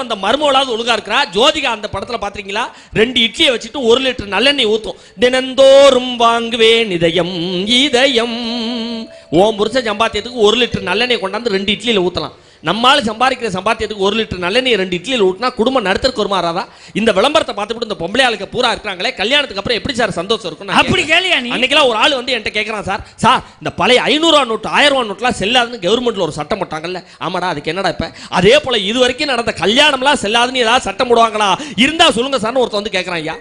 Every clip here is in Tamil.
வந்த மருமகளாவது ஒழுங்கா இருக்கிறா. ஜோதிகா அந்த படத்துல பாத்தீங்களா, 2 இட்லியை வச்சுட்டு 1 லிட்டர் நல்லெண்ணெய் ஊத்தும். தினந்தோறும் வாங்குவேன் இதயம் இதயம். ஓம் புருஷன் சம்பாத்தியத்துக்கு 1 லிட்டர் நல்லெண்ணெய் கொண்டாந்து 2 இட்லியில ஊத்தலாம். நம்மால சம்பாதிக்கிற சம்பாத்தியத்துக்கு 1 லிட்டர் நல்லெண்ணெய் 2 இட்லியில் ஊட்டினா குடும்பம் நடத்துறதுக்கு ஒரு மாறாதா? இந்த விளம்பரத்தை பார்த்துட்டு இந்த பொம்பளை ஆளுக்கு பூரா இருக்காங்களே, கல்யாணத்துக்கு அப்புறம் எப்படி சார் சந்தோஷம் இருக்கும்? அப்படி கேளியா நீ? அன்னைக்கெல்லாம் ஒரு ஆள் வந்து என்கிட்ட கேட்கறான், சார் இந்த பழைய 500 ரூபா நோட்டு 1000 ரூபா நோட்டுலாம் செல்லாதுன்னு கவர்மெண்ட்ல ஒரு சட்டம் போட்டாங்கல்ல. ஆமாடா, அதுக்கு என்னடா இப்ப? அதே போல இது வரைக்கும் நடந்த கல்யாணம்லாம் செல்லாதுன்னு ஏதாவது சட்டம் போடுவாங்களா? இருந்தா சொல்லுங்க சார்னு ஒருத்தர் வந்து கேட்கறான். ஐயா,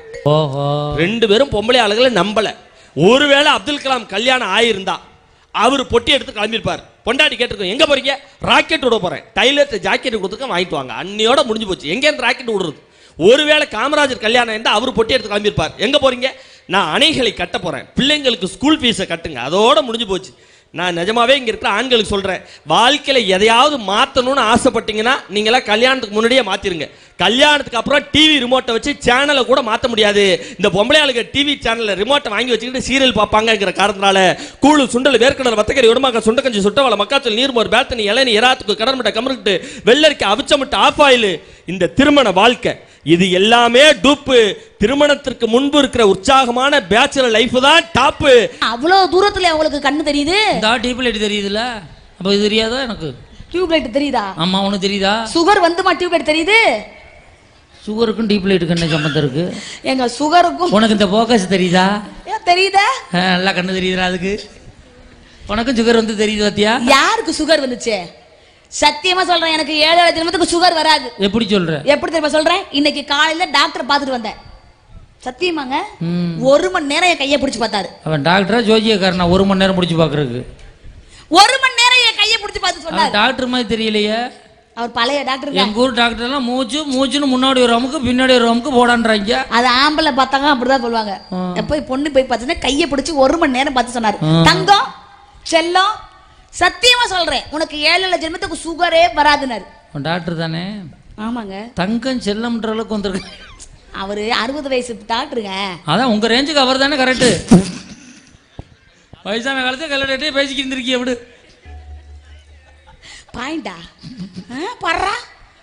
2 பேரும் பொம்பளை ஆளுகளை நம்பல. ஒருவேளை அப்துல் கலாம் கல்யாணம் ஆயிருந்தா அவர் பொட்டி எடுத்து கிளம்பியிருப்பார். பொண்டாட்டி கேட்டிருக்கோம், எங்க போறீங்க? ராக்கெட் விட போறேன். டைலர் ஜாக்கெட் கொடுத்துக்க வாங்கிட்டு வாங்க. அன்னியோட முடிஞ்சு போச்சு. எங்க இருந்து ராக்கெட் விடுறது? ஒருவேளை காமராஜர் கல்யாணம் இருந்தா அவர் பொட்டி எடுத்து கிளம்பியிருப்பார். எங்க போறீங்க? நான் அணைகளை கட்ட போறேன், பிள்ளைங்களுக்கு ஸ்கூல் ஃபீஸை கட்டுங்க. அதோட முடிஞ்சு போச்சு. நான் நிஜமாவே இங்க இருக்கிற ஆண்களுக்கு சொல்றேன், வாழ்க்கையில எதையாவது மாத்தணும்னு ஆசைப்பட்டீங்கன்னா நீங்களாம் கல்யாணத்துக்கு முன்னாடியே மாத்திருங்க. கல்யாணத்துக்கு அப்புறம் டிவி ரிமோட்டை வச்சு சேனலை கூட மாற்ற முடியாது. இந்த பொம்பளை ஆளுங்க டிவி சேனல்ல ரிமோட்டை வாங்கி வச்சுக்கிட்டு சீரியல் பார்ப்பாங்கிற காரணத்தினால கூழு சுண்டல் வேர்க்கடல் வத்தக்கறி உடமாக்க சுண்டக்கஞ்சி சுட்டவளை மக்காச்சல் நீர்மோர் பேத்தனி இளநீ எராத்துக்கு கடன்மிட்ட கமருட்டு வெள்ளரிக்கு அவிச்சமிட்டு ஆஃப் ஆயில். இந்த திருமண வாழ்க்கை இது எல்லாமே டூப்பு. திருமணத்திற்கு முன்பு இருக்கிற உற்சாகமான பேச்சுலர் லைஃப் தான் டாப். அவ்வளவு தூரத்துல உங்களுக்கு கண்ணு தெரியுது? டியூப் லைட் தெரியுதுல, அப்ப இது தெரியாதா? எனக்கு டியூப் லைட் தெரியுதா? ஆமா, உனக்கு தெரியுதா? சுகர் வந்துமா டியூப் லைட் தெரியுது? சுகருக்கும் டியூப் லைட்டுக்கு என்ன சம்பந்தம் இருக்கு? எங்க சுகருக்கும் உனக்கு இந்த போக்கஸ் தெரியுதா? தெரியுதா? நல்லா கண்ணு தெரியுதா? அதுக்கு உனக்கும் சுகர் வந்து தெரியுது பாத்தியா? யாருக்கு சுகர் வந்துச்சு? சத்தியமா சொல்றேன், எனக்கு 7 ஜென்மத்துக்கு சுகர் வராது. எப்படி சொல்ற? எப்படி தெரியுமா சொல்றேன்? இன்னைக்கு காலையில டாக்டர் பாத்துட்டு வந்தேன். சத்தியமாங்க, 1 மணி நேரம் என் கையை பிடிச்சு பார்த்தாரு. அவன் டாக்டரா ஜோதியக்காரனா? 1 மணி நேரம் பிடிச்சு பாக்குறதுக்கு 1 மணி நேரம் என் கையை பிடிச்சு பார்த்து சொன்னாரு. டாக்டர் மாதிரி தெரியலையே. அவர் பழைய டாக்டர். எங்க ஊர் டாக்டர் எல்லாம் மூச்சுன்னு முன்னாடி ஒரு அமுக்கு பின்னாடி ஒரு அமுக்கு போடான்றாங்க. அது ஆம்பளை பார்த்தாங்க அப்படிதான் சொல்லுவாங்க. எப்போ பொண்ணு போய் பார்த்தீங்கன்னா கையை பிடிச்சு 1 மணி நேரம் பார்த்து சொன்னாரு. தங்கம் செல்லம், சத்தியமா சொல்றேன், உனக்கு 7 ஜென்மத்துக்கு சுகரே வராதுனாரு. டாக்டர் தானே? ஆமாங்க. தங்கம் செல்லம்ன்ற அளவுக்கு வந்திருக்கு. அவரு 60 வயசு டாக்டருங்க. அதான் உங்க ரேஞ்சுக்கு அவர் தானே கரெக்ட். வயசான காலத்துல கல்யாணத்தை பேசிக்கிட்டு இருந்திருக்கீங்க. எப்படி பாயிண்டா பர்றா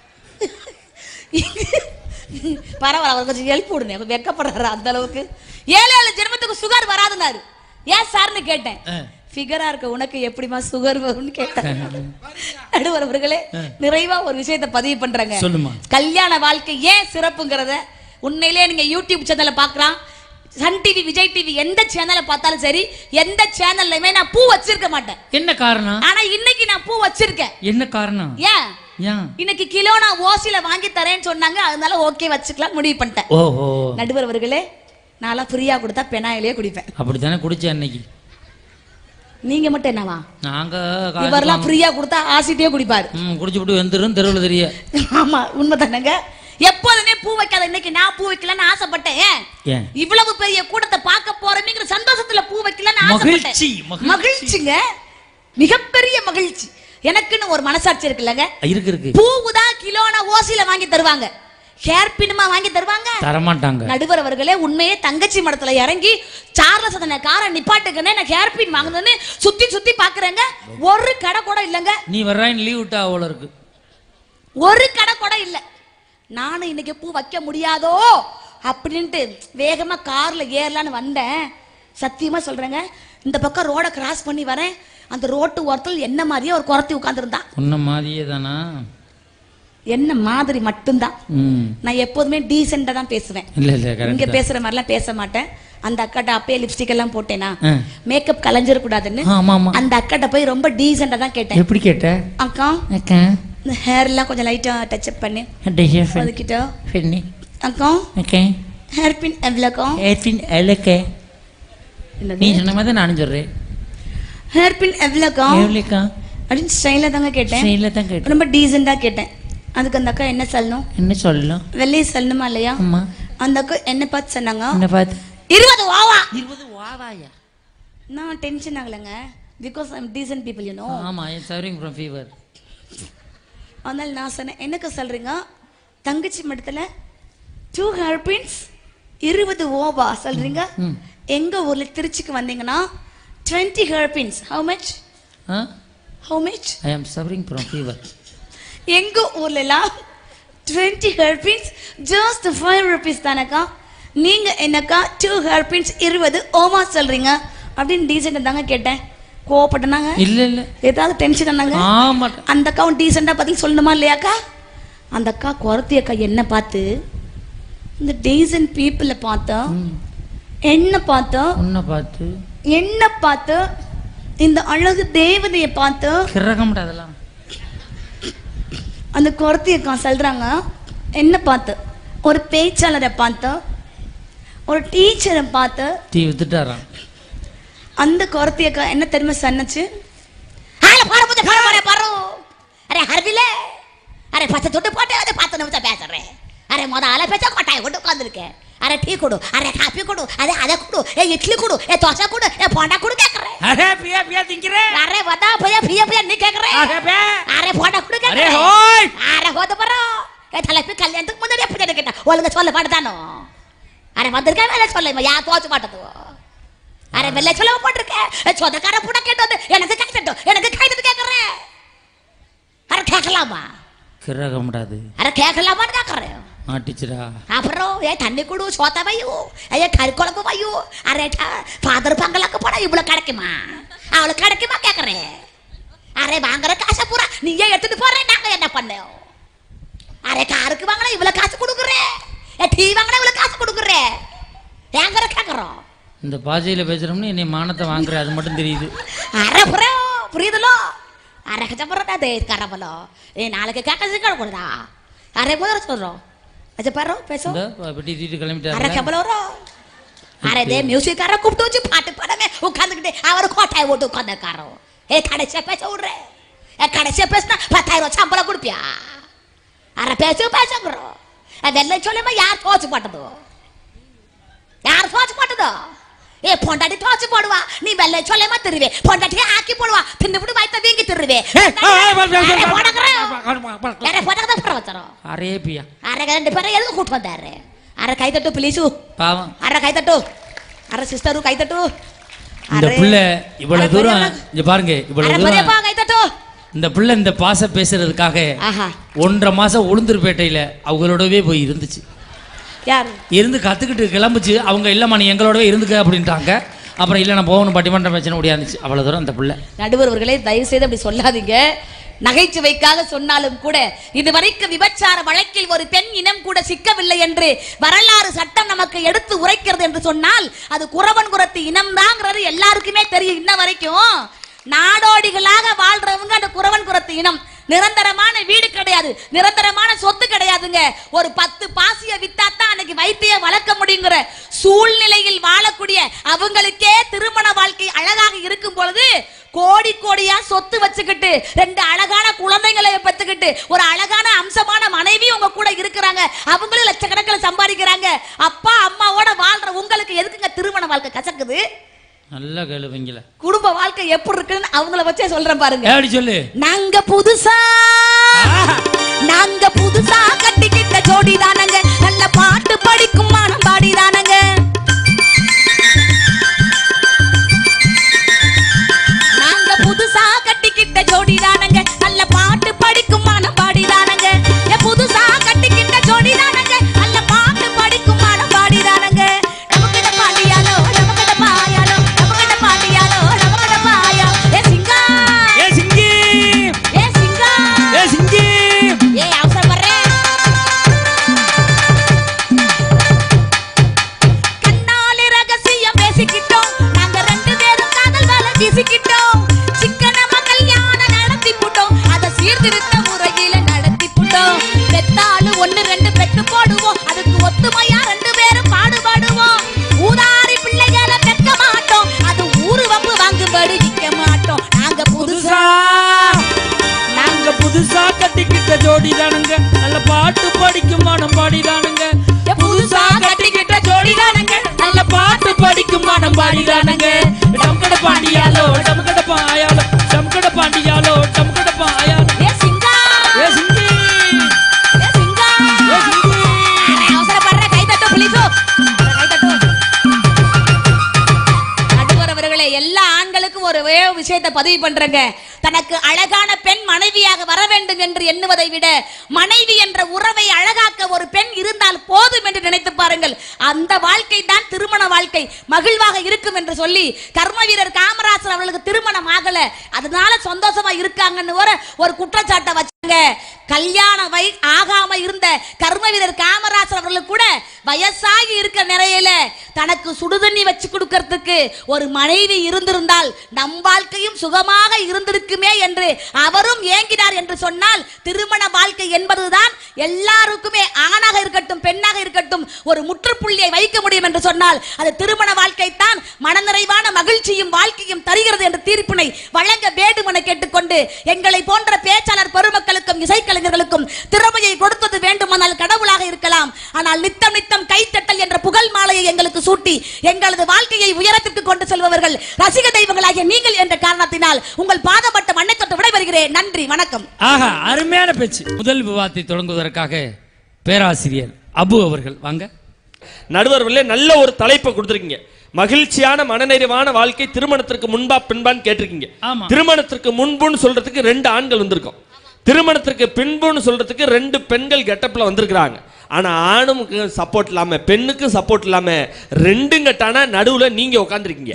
பரவாயில்ல, அவர் கொஞ்சம் ஹெல்ப் விடுங்க. அப்ப வெக்கப்படுறாரு அந்த அளவுக்கு. 7 ஜென்மத்துக்கு சுகர் வராதுனாரு. ஏன் சார்னு கேட்டேன். ஃபிகரா இருக்க உனக்கு எப்படிமா சுகர் வரும்னு கேட்டேன். நடுவர் அவர்களே, நிறைவா ஒரு விஷயத்தை பதிவு பண்றாங்க. கல்யாண வாழ்க்கை ஏன் சிறப்புங்கிறத உண்மையிலே நீங்க யூடியூப் சேனல்ல பாக்கலாம், சன் டிவி, விஜய் டிவி, எந்த சேனலை பார்த்தாலும் சரி, எந்த சேனல்லையுமே நான் பூ வச்சிருக்க மாட்டேன். என்ன காரணம்? ஆனா இன்னைக்கு நான் பூ வச்சிருக்கேன். என்ன காரணம்? ஏன்? இன்னைக்கு கிலோ நான் ஓசில வாங்கி தரேன்னு சொன்னாங்க, அதனால ஓகே வச்சுக்கலாம் முடிவு பண்ணிட்டேன். நடுவர் அவர்களே, நான் ஃப்ரீயா கொடுத்தா பெனாயிலே குடிப்பேன். அப்படித்தானே குடிச்சேன் அன்னைக்கு. நீங்க மட்டும் என்னவா? நாங்க இவரெல்லாம் ஃப்ரீயா கொடுத்தா ஆசிட்டே குடிப்பாரு. குடிச்சுட்டு வந்துரும் தெருவில் தெரிய. ஆமா, உண்மைதானங்க. எப்போதுமே பூ வைக்காத இன்னைக்கு நான் பூ வைக்கலன்னு ஆசைப்பட்டேன். இவ்வளவு பெரிய கூட்டத்தை பார்க்க போறேங்கிற சந்தோஷத்துல பூ வைக்கலன்னு ஆசைப்பட்டேன். மகிழ்ச்சிங்க, மிகப்பெரிய மகிழ்ச்சி. எனக்குன்னு ஒரு மனசாட்சி இருக்குல்லங்க. இருக்கு. பூவுதான் கிலோனா ஓசில வாங்கி தருவாங்க, ஹேர் பின்மா வாங்கி தருவாங்க, தரமாட்டாங்க. நடுவர் அவர்களே, உண்மையே தங்கச்சி மடத்துல இறங்கி சார்லஸ் அதன காரை நிப்பாட்டுக்குன்னு நான் ஹேர் பின் வாங்குனேன்னு சுத்தி சுத்தி பாக்குறேங்க. ஒரு கடை கூட இல்லங்க. நீ வர்றாயின் லீவ் விட்டா அவ்வளவு இருக்கு. ஒரு கடை கூட இல்ல. நானும் இன்னைக்கு பூ வைக்க முடியாதோ அப்படின்ட்டு வேகமா கார்ல ஏறலான்னு வந்தேன். சத்தியமா சொல்றேங்க, இந்த பக்கம் ரோட கிராஸ் பண்ணி வரேன், அந்த ரோட்டு ஓரத்தில் என்ன மாதிரியே ஒரு குறத்தி உட்கார்ந்துருந்தான். உன்ன மாதிரியே தானா? என்ன மாதிரி மட்டும்தான். நான் எப்போதுமே டீசெண்டா தான் பேசுவேன். இங்க பேசுற மாதிரிலாம் பேச மாட்டேன். அந்த அக்காட்ட அப்பயே லிப்ஸ்டிக் எல்லாம் போட்டேனா, மேக்கப் கலைஞ்சிட கூடாதுன்னு அந்த அக்காட்ட போய் ரொம்ப டீசெண்டா தான் கேட்டேன். எப்படி கேட்ட? அக்கா இந்த ஹேர் எல்லாம் கொஞ்சம் லைட்டா டச் அப் பண்ணி அதுக்கிட்ட அக்கா ஹேர் பின் எவ்வளோக்கா? ஹேர் பின் எவ்வளோக்கா? நீ சொன்ன மாதிரி நானும் சொல்றேன். ஹேர் பின் எவ்வளோக்கா அப்படின்னு ஸ்டைலா தாங்க கேட்டேன். ரொம்ப டீசெண்டா கேட்டேன். அதுக்கு அந்த அக்கா என்ன சொல்லணும்? என்ன சொல்லணும்? வெள்ளையை சொல்லணுமா இல்லையா? அந்த அக்கா என்ன பார்த்து சொன்னாங்க? என்ன பார்த்து? 20 வாவா. 20 வாவாயா? நான் டென்ஷன் ஆகலங்க, because I am decent people, you know. ஆமா, I am suffering from fever. அதனால நான் சொன்னேன், என்னக்கு சொல்றீங்க? தங்கச்சி மடத்துல 2 ஹேர் பின்ஸ் 20 ஓவா சொல்றீங்க. எங்க ஊர்ல திருச்சிக்கு வந்தீங்கன்னா 20 hair pins how much? How much? I am suffering from fever. எங்க ஊர்ல எல்லாம் 20 hairpins just 5 rupees தானக்கா. நீங்க என்னக்கா 2 hairpins 20 ஓமா சொல்றீங்க அப்படின்னு டீசெண்டா தாங்க கேட்டேன். கோவப்பட்டனாங்க? இல்ல ஏதாவது டென்ஷன் ஆனாங்க? ஆமா. அந்த அக்காவும் டீசெண்டா பதில் சொல்லணுமா இல்லையாக்கா? அந்த அக்கா குறத்தி அக்கா என்ன பார்த்து இந்த டீசென்ட் பீப்புளை பார்த்தா என்ன பார்த்தா என்ன பார்த்து இந்த அழகு தேவதையை பார்த்து அதெல்லாம் அந்த குறத்தி அக்கா சொல்றாங்க என்ன பார்த்து ஒரு பேச்சாளரை பார்த்து ஒரு டீச்சரை பார்த்து டீ வித்துட்டாராம். அந்த குறத்தி அக்கா என்ன தெரியுமா சொன்னச்சு? அரே ஹர்விலே அரே பச்சை தொட்டு போட்டு அதை 10 நிமிஷம் பேசுறேன். அரே முதல்ல பேச்ச கொட்டாய் கொண்டு உட்காந்துருக்கேன். அரே டீ கொடு, அரே காப்பி கொடு, அதை கொடு, இட்லி கொடு, தோசை கொடு, போண்டா கொடு கேக்குறேன். அரே பியா பியா திங்கறேன். அரே வதா பியா பியா நீ கேக்குறேன். அரே போண்டா கொடு கேக்குறேன். அரே ஹோய் அரே ஹோத பரோ தலைப்பு கல்யாணத்துக்கு முன்னாடி எப்படி கேட்டா ஒழுங்கா சொல்ல மாட்டதானோ? அரே வந்திருக்கேன் வேலை சொல்ல யா தோச்சு மாட்டதோ? அரே வெள்ளை சொல்ல போட்டிருக்கேன் சொந்தக்கார புட கேட்டது எனக்கு கைதட்டு கேக்குறேன். அரே கேட்கலாமா? கிரகம்டாது. அரே கேட்கலாமான்னு கேக்குறேன். மாட்டிச்சுடா. அப்புறம் தண்ணி குடு சோத்த வையோ கறி குழம்பு வையோ. அரே ஃபாதர் பங்களாக்கு போனா இவ்வளவு கிடைக்குமா? அவளுக்கு கிடைக்குமா கேக்குறேன். அரே வாங்குற காசை பூரா நீயே எடுத்துட்டு போறேன் நாங்க என்ன பண்ணோம்? அரே காருக்கு வாங்கினா இவ்வளவு காசு கொடுக்குறேன், டீ வாங்கினா இவ்வளவு காசு கொடுக்குறேன். ஏங்கற கேக்குறோம். இந்த பாஜையில பேசுறோம்னு என்னை மானத்தை வாங்குற அது மட்டும் தெரியுது. அரே புரியுதுலோ? அரே கச்சப்பறதா தே கரபலோ நாளைக்கு கேட்க கொடுடா. அரே போற சொல்றோம் अच्छा पर पैसो बेटी दीदी किलोमीटर अरे क्या बोलो रो? अरे दे म्यूजिक कर कुप्टो जी पाटे पड़ा में वो खाने के आवर कोटा है वो तो खाने करो एक खाने से पैसे उड़ रहे एक खाने से पैसे ना पता है रो चांबला कुड़पिया अरे पैसे करो अब वेल्ले चले में यार सोच पट दो ए फोंडाटी तोच पड़वा नी वेल्ले चले मत तिरवे फोंडाटी आकी पड़वा फिर बुड़ी बाइता वेंगी तिरवे अरे फोड़ा करे अरे फोड़ा का फरवा चलो अरे पिया अरे गंडे पर एदु कुट वंदारे अरे कई तट्टू प्लीज पावम अरे कई तट्टू अरे सिस्टर कई तट्टू இந்த புள்ள இவ்வளவு தூரம் இங்க பாருங்க இவ்வளவு தூரம் அரே பா கை தட்டு இந்த புள்ள இந்த பாச பேசுறதுக்காக 1.5 மாசம் உளுந்தூர்பேட்டையில அவங்களோடவே போய் இருந்துச்சு. யார் இருந்து கத்துக்கிட்டு கிளம்புச்சு. அவங்க இல்லம்மா நீ எங்களோடவே இருந்துக்க அப்படின்ட்டாங்க. அப்புறம் இல்லை நான் போகணும் பட்டிமன்ற பிரச்சனை முடியாந்துச்சு. அவ்வளோ தூரம் அந்த பிள்ளை. நடுவர்களே தயவு செய்து அப்படி சொல்லாதீங்க. நகைச்சுவைக்காக சொன்னாலும் கூட இதுவரைக்கும் விபச்சார வழக்கில் ஒரு பெண் இனம் கூட சிக்கவில்லை என்று வரலாறு சட்டம் நமக்கு எடுத்து உரைக்கிறது என்று சொன்னால் அது குறவன் குறத்தி இனம்தாங்கிறது எல்லாருக்குமே தெரியும். இன்ன வரைக்கும் நாடோடிகளாக வாழ்றவங்க அந்த குறவன் குறத்தி இனம். நிரந்தரமான வீடு கிடையாது, நிரந்தரமான சொத்து கிடையாதுங்க. ஒரு 10 பாசிய வித்தாத்தான் அன்னைக்கு வைத்திய வளர்க்க முடியுங்கிற சூழ்நிலையில் வாழக்கூடிய அவங்களுக்கே திருமண வாழ்க்கை அழகாக இருக்கும் பொழுது கோடி கோடியா சொத்து வச்சுக்கிட்டு 2 அழகான குழந்தைகளை பெற்றுக்கிட்டு ஒரு அழகான அம்சமான மனைவி உங்க கூட இருக்கிறாங்க. அவங்களும் லட்சக்கணக்கில் சம்பாதிக்கிறாங்க. அப்பா அம்மாவோட வாழ்ற உங்களுக்கு எதுக்குங்க திருமண வாழ்க்கை கசக்குது? நல்லா கேளுவீங்களா? குடும்ப வாழ்க்கை எப்படி இருக்குன்னு அவங்கள வச்சே சொல்றேன் பாருங்க. எப்படி சொல்லு? நாங்க புதுசா கட்டிக்கிட்ட ஜோடி தானங்க, நல்ல பாட்டு படிக்கும் மானம் பாடி தானங்க. நாங்க புதுசா கட்டிக்கிட்ட ஜோடி தானங்க, நல்ல பாட்டு படிக்கும் மானம் பாடி தானங்க. புதுசா கட்டிக்கிட்ட ஜோடி தானங்க, நல்ல பாட்டு படிக்கும் மானம் பாடி தானங்க. நமக்கிட்ட பாடியாலோ நமக்கிட்ட பாயாலோ நமக்கிட்ட பாடியாலோ நமக்கிட்ட பாயா. ஏ சிங்கா ஏ சிங்கி ஏ சிங்கா ஏ சிங்கி ஏ அவசரப்படுறேன். கண்ணாலே ரகசியம் பேசிக்கிட்டோம், நாங்க 2 பேரும் காதல் வலை வீசிக்கிட்டோம். சிக்கனமா கல்யாணம் நடத்தி போட்டோம், அதை சீர்திருத்த முறையில நடத்தி போட்டோம். பெத்தாளு 1 2 பெத்து போடுவோம், அதுக்கு ஒத்துமையா 2 பேரும் பாடுபடுவோம். ஊதாரி பிள்ளைகளை பெக்க மாட்டோம், அது ஊரு வம்பு வாங்கும்படி விற்க மாட்டோம். நாங்க புதுசா கட்டிக்கிட்ட ஜோடி தானுங்க, நல்ல பாட்டு படிக்கும் மனம் பாடி தானுங்க. புதுசா கட்டிக்கிட்ட ஜோடி தானுங்க, நல்ல பாட்டு படிக்கும் மனம் பாடி தானுங்க. டம்கட பாண்டியாலோ டம்கட பாயாலோ டம்கட பாண்டியாலோ டம்கட பாயாலோ. ஏ சிங்கா ஏ சிங்கி ஏ சிங்கா ஏ சிங்கி அவசரப்படுற கை தட்டு ப்ளீஸ். கை தட்டு. நடுவரவர்களே எல்லா ஆண்களுக்கும் ஒரு விஷயத்தை பதிவு பண்றேங்க. தனக்கு அழகான பெண் மனைவியாக வர வேண்டும் என்று எண்ணுவதை விட மனைவி என்ற உறவை அழகாக்க ஒரு பெண் இருந்தால் போதும் என்று நினைத்து பாருங்கள். அந்த வாழ்க்கை தான் திருமண வாழ்க்கை, மகிழ்வாக இருக்கும் என்று சொல்லி கர்ம வீரர் காமராசர் அவர்களுக்கு திருமணம் ஆகல, அதனால சந்தோஷமா இருக்காங்கன்னு ஒரு குற்றச்சாட்டை வச்சாங்க. கல்யாண ஆகாம இருந்த கர்ம வீரர் காமராசர் அவர்களுக்கு கூட வயசாகி இருக்க நிறையில தனக்கு சுடுதண்ணி வச்சு கொடுக்கறதுக்கு ஒரு மனைவி இருந்திருந்தால் நம் வாழ்க்கையும் சுகமாக இருந்திருக்குமே என்று அவரும் ஏங்கினார் என்று சொன்னால், திருமண வாழ்க்கை என்பதுதான் எல்லாருக்குமே ஆணாக இருக்கட்டும் பெண்ணாக இருக்கட்டும் ஒரு முற்றுப்புள்ளியை வைக்க முடியும் என்று சொன்னால் அது திருமண வாழ்க்கை தான் மனநிறைவான மகிழ்ச்சியும் வாழ்க்கையும் தருகிறது என்ற தீர்ப்பினை வழங்க வேண்டும் என கேட்டுக்கொண்டு, எங்களை போன்ற பேச்சாளர் பெருமக்களுக்கும் இசைக்கலைஞர்களுக்கும் திறமையை கொடுத்தது வேண்டுமானால் கடவுளாக இருக்கலாம், ஆனால் நித்தம் நித்தம் கைத்தட்டல் என்ற புகழ் மாலையை எங்களுக்கு சூட்டி எங்களது வாழ்க்கையை உயரத்திற்கு கொண்டு செல்பவர்கள் ரசிக தெய்வங்களாகிய நீங்கள் என்ற காரணத்தினால் உங்கள் பாதப்பட்ட மண்ணை தொட்டு விடைபெறுகிறேன். நன்றி, வணக்கம். ஆஹா, அருமையான பேச்சு. முதல் விவாதத்தை தொடங்குவதற்காக பேராசிரியர் அபு அவர்கள் வாங்க. நடுவர்களே, நல்ல ஒரு தலைப்பை கொடுத்துருக்கீங்க. மகிழ்ச்சியான மனநிறைவான வாழ்க்கை திருமணத்திற்கு முன்பா பின்பான்னு கேட்டிருக்கீங்க. திருமணத்திற்கு முன்புன்னு சொல்றதுக்கு 2 ஆண்கள் வந்திருக்கோம், திருமணத்திற்கு பின்புன்னு சொல்றதுக்கு 2 பெண்கள் கெட்டப்ல வந்திருக்கிறாங்க. ஆனா ஆணுக்கு சப்போர்ட் இல்லாம பெண்ணுக்கு சப்போர்ட் இல்லாம 2 கட்டான நடுவுல நீங்க உட்கார்ந்துருக்கீங்க.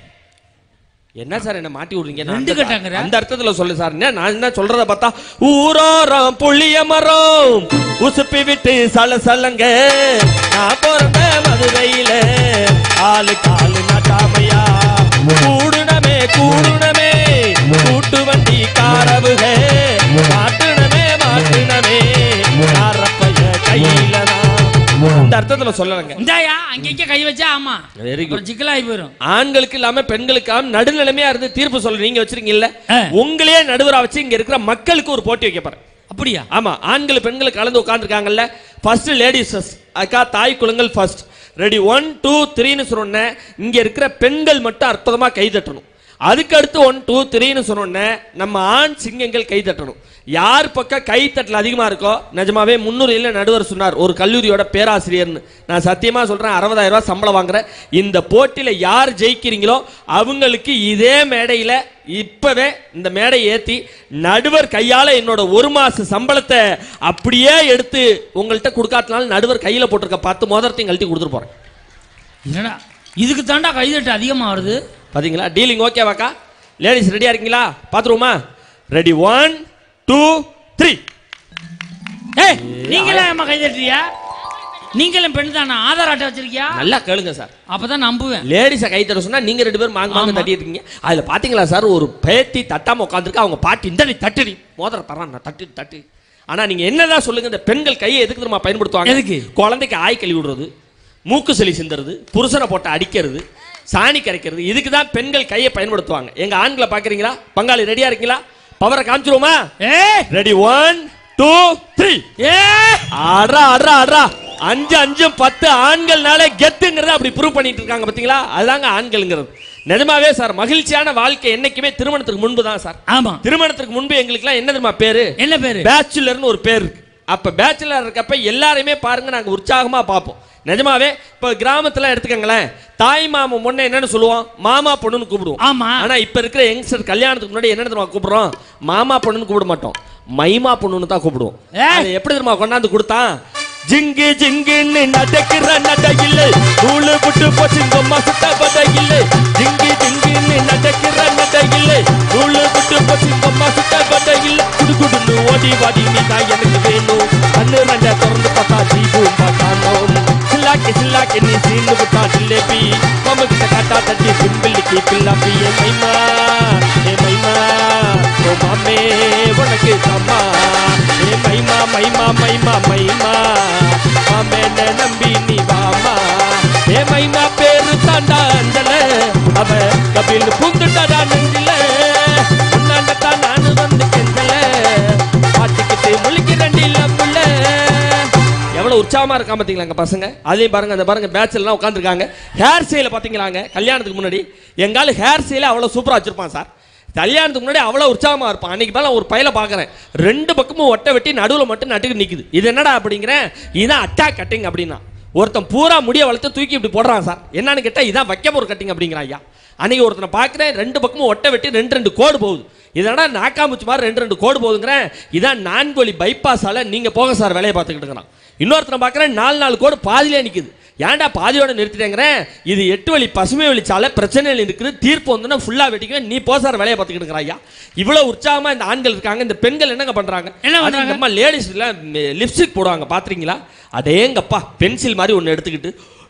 என்ன சார் என்ன மாட்டி விடுறீங்க? அந்த அர்த்தத்துல சொல்லு சார். நான் என்ன சொல்றத பார்த்தா ஊரோரம் புளிய மரம் உசுப்பி விட்டு சலசலங்க நான் பிறந்த மதுரையில ஆளு காலு நட்டாமையா கூடுனமே கூடுனமே கூட்டு வண்டி காரவுக மாட்டுனமே மாட்டுனமே காரப்பைய கையிலதான். இந்த அர்த்தத்துல சொல்லலங்க. இந்தாயா அங்க கை வச்சா ஆமா வெரி குட் சிக்கலாயி போயிடும். ஆண்களுக்கு இல்லாம பெண்களுக்கு நடுநிலைமையா இருந்து தீர்ப்பு சொல்ல நீங்க வச்சிருக்கீங்கல்ல, உங்களே நடுவரா வச்சு இங்க இருக்கிற மக்களுக்கு ஒரு போட்டி வைக்க போறேன். அப்படியா? ஆமா, ஆண்கள் பெண்கள் கலந்து உட்கார்ந்துருக்காங்கல்ல. ஃபர்ஸ்ட் லேடிஸ் அக்கா தாய் குலங்கள் ஃபர்ஸ்ட் ரெடி 1 2 3ன்னு சொன்ன இங்க இருக்கிற பெண்கள் மட்டும் அற்புதமா கை தட்டணும். அதுக்கு அடுத்து 1 2 3ன்னு சொன்ன நம்ம ஆண் சிங்கங்கள் கை தட்டணும். யார் பக்கம் கை தட்டல் அதிகமா இருக்கோ, நிஜமாவே முன்னுரையில நடுவர் சொன்னார் ஒரு கல்லூரியோட பேராசிரியர்னு, நான் சத்தியமா சொல்றேன் 60,000 ரூபாய் சம்பளம் வாங்குற இந்த போட்டியில யார் ஜெயிக்கிறீங்களோ அவங்களுக்கு இதே மேடையில இப்பவே இந்த மேடை ஏத்தி நடுவர் கையால என்னோட 1 மாச சம்பளத்தை அப்படியே எடுத்து உங்கள்கிட்ட கொடுக்காட்டினாலும் நடுவர் கையில போட்டிருக்க 10 மோதிரத்தையும் கழட்டி கொடுத்துட்டு போறேன். என்னடா இதுக்கு தாண்டா கைதட்டு அதிகமா வருது பாத்தீங்களா? டீலிங் ஓகேவாக்கா? லேடிஸ் ரெடியா இருக்கீங்களா? பாத்துருவோமா? ரெடி 1 2 3. ஏய் நீங்களே அம்மா கைதட்டுறியா? நீங்களும் பெண் தானா? ஆதார் அட்டை வச்சிருக்கியா? நல்லா கேளுங்க சார், அப்பதான் நம்புவேன். லேடிஸை கை தட்ட சொன்னா நீங்க 2 பேரும் மாங்க மாங்க தட்டிட்டு இருக்கீங்க. அதுல பாத்தீங்களா சார், ஒரு பேத்தி தட்டாம உட்காந்துருக்கா, அவங்க பாட்டி இந்த நீ தட்டுடி மோதிர தரான் தட்டு தட்டு. ஆனா நீங்க என்னதான் சொல்லுங்க, இந்த பெண்கள் கையை எதுக்கு தெரியுமா பயன்படுத்துவாங்க? எதுக்கு? குழந்தைக்கு ஆய் கழுவி விடுறது, மூக்கு சளி சிந்துறது, புருஷனை போட்டு அடிக்கிறது, சாணி கரைக்கிறது, இதுக்கு தான் பெண்கள் கையை பயன்படுத்துவாங்க. எங்க ஆண்களை பாக்குறீங்களா? பங்காளி ரெடியா இருக்கீங்களா? பவரை காமிச்சிருவோமா? ரெடி 1 2 3. அட்ரா அட்ரா அட்ரா 5 5 10 ஆண்கள்னாலே கெத்துங்கிறத அப்படி ப்ரூவ் பண்ணிட்டு இருக்காங்க பாத்தீங்களா? அதுதாங்க ஆண்கள்ங்கிறது. நிஜமாவே சார், மகிழ்ச்சியான வாழ்க்கை என்னைக்குமே திருமணத்துக்கு முன்பு தான் சார். ஆமா, திருமணத்துக்கு முன்பு எங்களுக்குலாம் என்ன தெரியுமா பேரு? என்ன பேரு? பேச்சுலர்னு ஒரு பேர் இருக்கு. அப்ப பேச்சுலர் இருக்கப்ப எல்லாரையுமே பாருங்க நாங்க உற்சாகமா பார்ப்போம். நிஜமாவே இப்ப கிராமத்துல எடுத்துக்கங்களேன், தாய் மாமா முன்ன என்னன்னு சொல்லுவோம்? மாமா பொண்ணுன்னு கூப்பிடுவோம். ஆமா, ஆனா இப்ப இருக்கிற யங்ஸ்டர் கல்யாணத்துக்கு முன்னாடி என்ன தெரியுமா கூப்பிடுறோம்? மாமா பொண்ணுன்னு கூப்பிட மாட்டோம், மைமா பொண்ணுன்னு தான் கூப்பிடுவோம். அது எப்படி தெரியுமா கொண்டாந்து கொடுத்தான்? ஜிங்கு ஜிங்குன்னு நடக்கிற நடையில்ல நூலு புட்டு போச்சுங்கம்மா சுத்த பதையில்ல. ஜிங்கு ஜிங்குன்னு நடக்கிற நடையில்ல நூலு புட்டு போச்சுங்கம்மா சுத்த பதையில்ல. குடு குடுன்னு ஓடி வாடி நீ தான் எனக்கு வேணும். கண்ணு ரெண்ட திறந்து பார்த்தா ஜீபும் பார்த்தானோம். சில்லாக்கி சில்லாக்கி நீ சீண்டு விட்டா ஜிலேபி மமக்கிட்ட காட்டா தட்டி பிம்பிள்ளிக்கு பில்லாப்பி. ஏ மைமா ஏ மைமா ஓ மாமே உனக்கு தம்மா. ஏ மைமா மைமா மைமா மைமா மாமேன நம்பி நீ வாமா. ஏ மைமா பேரு தாண்டா அஞ்சல அவ கபில் பூந்துட்டாடா நெஞ்சில. உன்னாண்டத்தான் நானு வந்து கெஞ்சல பாத்துக்கிட்டு முழிக்கிறண்டில புள்ள. எவ்வளவு உற்சாகமா இருக்கா பாத்தீங்களா எங்க பசங்க? அதையும் பாருங்க, அந்த பாருங்க பேட்ச்லாம் உட்காந்துருக்காங்க. ஹேர் ஸ்டைல பாத்தீங்களாங்க? கல்யாணத்துக்கு முன்னாடி எங்கால ஹேர் ஸ்டைல அவ்வளவு சூப்பரா வச்சிருப்பான் சார். கல்யாணத்துக்கு முன்னாடி அவ்வளவு உற்சாகமா இருப்பான். அன்னைக்கு மேல ஒரு பையில பாக்குறேன் 2 பக்கமும் ஒட்டை வெட்டி நடுவில் மட்டும் நட்டுக்கு நிக்குது. இது என்னடா அப்படிங்கிறேன். இதுதான் அட்டாக் கட்டிங் அப்படின்னா. ஒருத்தன் பூரா முடிய வளர்த்து தூக்கி இப்படி போடுறான் சார். என்னன்னு கேட்டா இதான் வைக்க போற கட்டிங் அப்படிங்கிறான். ஐயா அன்னைக்கு ஒருத்தனை பார்க்குறேன், 2 பக்கமும் ஒட்டை வெட்டி 2 கோடு போகுது. இதனா நாக்காமுச்சு மாதிரி 2 கோடு போகுதுங்கிறேன். இதான் நான்கோலி பைபாஸால நீங்க போக சார் வேலையை பார்த்துக்கிட்டு இருக்கிறான். இன்னொருத்தனை பார்க்குறேன், 4 கோடு பாதியிலே நிற்குது. ஏன்டா பாதியோட நிறுத்திட்டேங்கிறேன். இது 8 வழி பசுமை வழிச்சாலை, பிரச்சனைகள் இருக்குது, தீர்ப்பு வந்துன்னா ஃபுல்லா வெட்டிக்குவேன், நீ போ சார் வேலையை பார்த்துக்கிட்டு இருக்கிறாயா. இவ்வளவு உற்சாகமா இந்த ஆண்கள் இருக்காங்க. இந்த பெண்கள் என்னங்க பண்றாங்க? நம்ம லேடிஸ் லிப்ஸ்டிக் போடுவாங்க பாத்துறீங்களா? அடேங்கப்பா, பென்சில் மாதிரி ஒன்று எடுத்துக்கிட்டு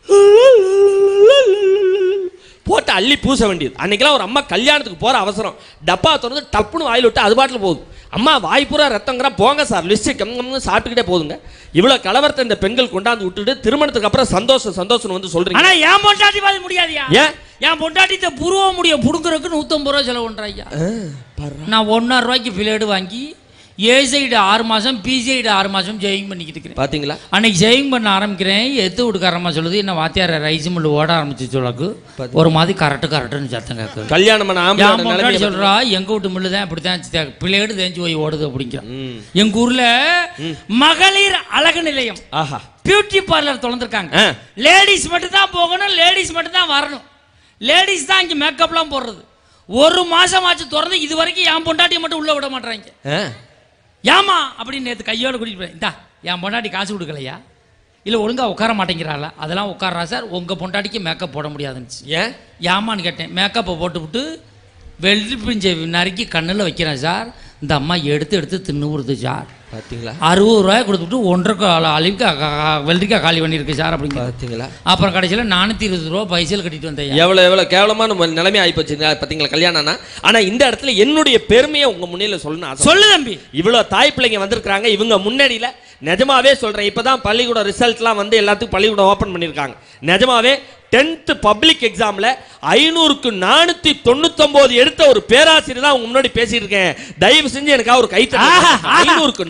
போட்டு அள்ளி பூச வேண்டியது. அன்னைக்கெல்லாம் ஒரு அம்மா கல்யாணத்துக்கு போற அவசரம், டப்பா திறந்து டப்புன்னு வாயில் விட்டு அது பாட்டில் போகுது. அம்மா வாய்ப்புறா ரத்தங்கிற போங்க சார் லிஸ்ட் சாப்பிட்டுக்கிட்டே போதுங்க. இவ்வளவு கலவரத்தை இந்த பெண்கள் கொண்டாந்து விட்டுட்டு திருமணத்துக்கு அப்புறம் சந்தோஷம் வந்து சொல்றீங்க. ஆனா என் பொண்டாட்டி பாதி முடியாதியா? என் பொண்டாட்டி புருவ முடிய புடுங்குறதுக்கு 150 ரூபா செலவு பண்றாய்யா. நான் 1.5 ரூபாய்க்கு பிளேடு வாங்கி ஏ சைடு 6 மாசம், பி சைடு 6 மாசம் ஜெயிங் பண்ணிக்கிட்டு இருக்கிறேன். பாத்தீங்களா? அன்னைக்கு ஜெயிங் பண்ண ஆரம்பிக்கிறேன், எத்து வீட்டுக்காரமா சொல்லுது, என்ன வாத்தியார் ரைஸ் மில்லு ஓட ஆரம்பிச்சு சொல்லாக்கு ஒரு மாதிரி கரெக்டுன்னு சத்தம் கேட்கு. கல்யாணம் சொல்றா, எங்க வீட்டு மில்லு தான் இப்படித்தான் பிள்ளையோடு தேஞ்சு போய் ஓடுது அப்படிங்கிறான். எங்க ஊர்ல மகளிர் அழகு நிலையம், பியூட்டி பார்லர் திறந்திருக்காங்க. லேடிஸ் மட்டும் தான் போகணும், லேடிஸ் மட்டும் தான் வரணும், லேடிஸ் தான் இங்க மேக்கப்லாம் போடுறது. 1 மாசம் ஆச்சு திறந்து, இது வரைக்கும் என் பொண்டாட்டியை மட்டும் உள்ள விட மாட்டாங்க. ஏமா அப்படின்னு நேற்று கையோடு கூட்டிட்டு போய், இந்தா என் பொண்டாட்டி காசு கொடுக்கலையா, இல்லை ஒழுங்கா உட்கார மாட்டேங்கிறாள், அதெல்லாம் உட்காரா சார், உங்கள் பொண்டாட்டிக்கு மேக்கப் போட முடியாதுன்னு. ஏமான்னு கேட்டேன். மேக்கப்பை போட்டுவிட்டு வெள்ளி பிஞ்சை நறுக்கி கண்ணில் வைக்கிறேன் சார். இந்த அம்மா எடுத்து தின்னுவுடுது சார். பார்த்தீங்களா? 60 ரூபாய் கொடுத்துட்டு 1.5 அளவுக்கு வெள்ளரிக்காய் காலி பண்ணியிருக்கு சார் அப்படிங்க. பார்த்தீங்களா? அப்புறம் கடைசியில் 420 ரூபா பைசல் கட்டிட்டு வந்தேன். எவ்வளோ கேவலமான நிலைமை ஆகிப்போச்சு பார்த்தீங்களா கல்யாணம்னா. ஆனால் இந்த இடத்துல என்னுடைய பெருமையை உங்கள் முன்னில சொல்லணும். சொல்லு தம்பி. இவ்வளோ தாய் பிள்ளைங்க வந்திருக்கிறாங்க, இவங்க முன்னாடியில் நிஜமாவே சொல்கிறேன். இப்போ தான் பள்ளிக்கூட ரிசல்ட்லாம் வந்து எல்லாத்துக்கும் பள்ளிக்கூடம் ஓப்பன் பண்ணியிருக்காங்க. நிஜமாவே 10th பப்ளிக் எக்ஸாமில் 500க்கு 499 எடுத்த ஒரு பேராசிரியர் தான் உங்க முன்னாடி பேசிட்டு இருக்கேன். தயவு செஞ்சு எனக்காக ஒரு கை தட்டுங்க. 500க்கு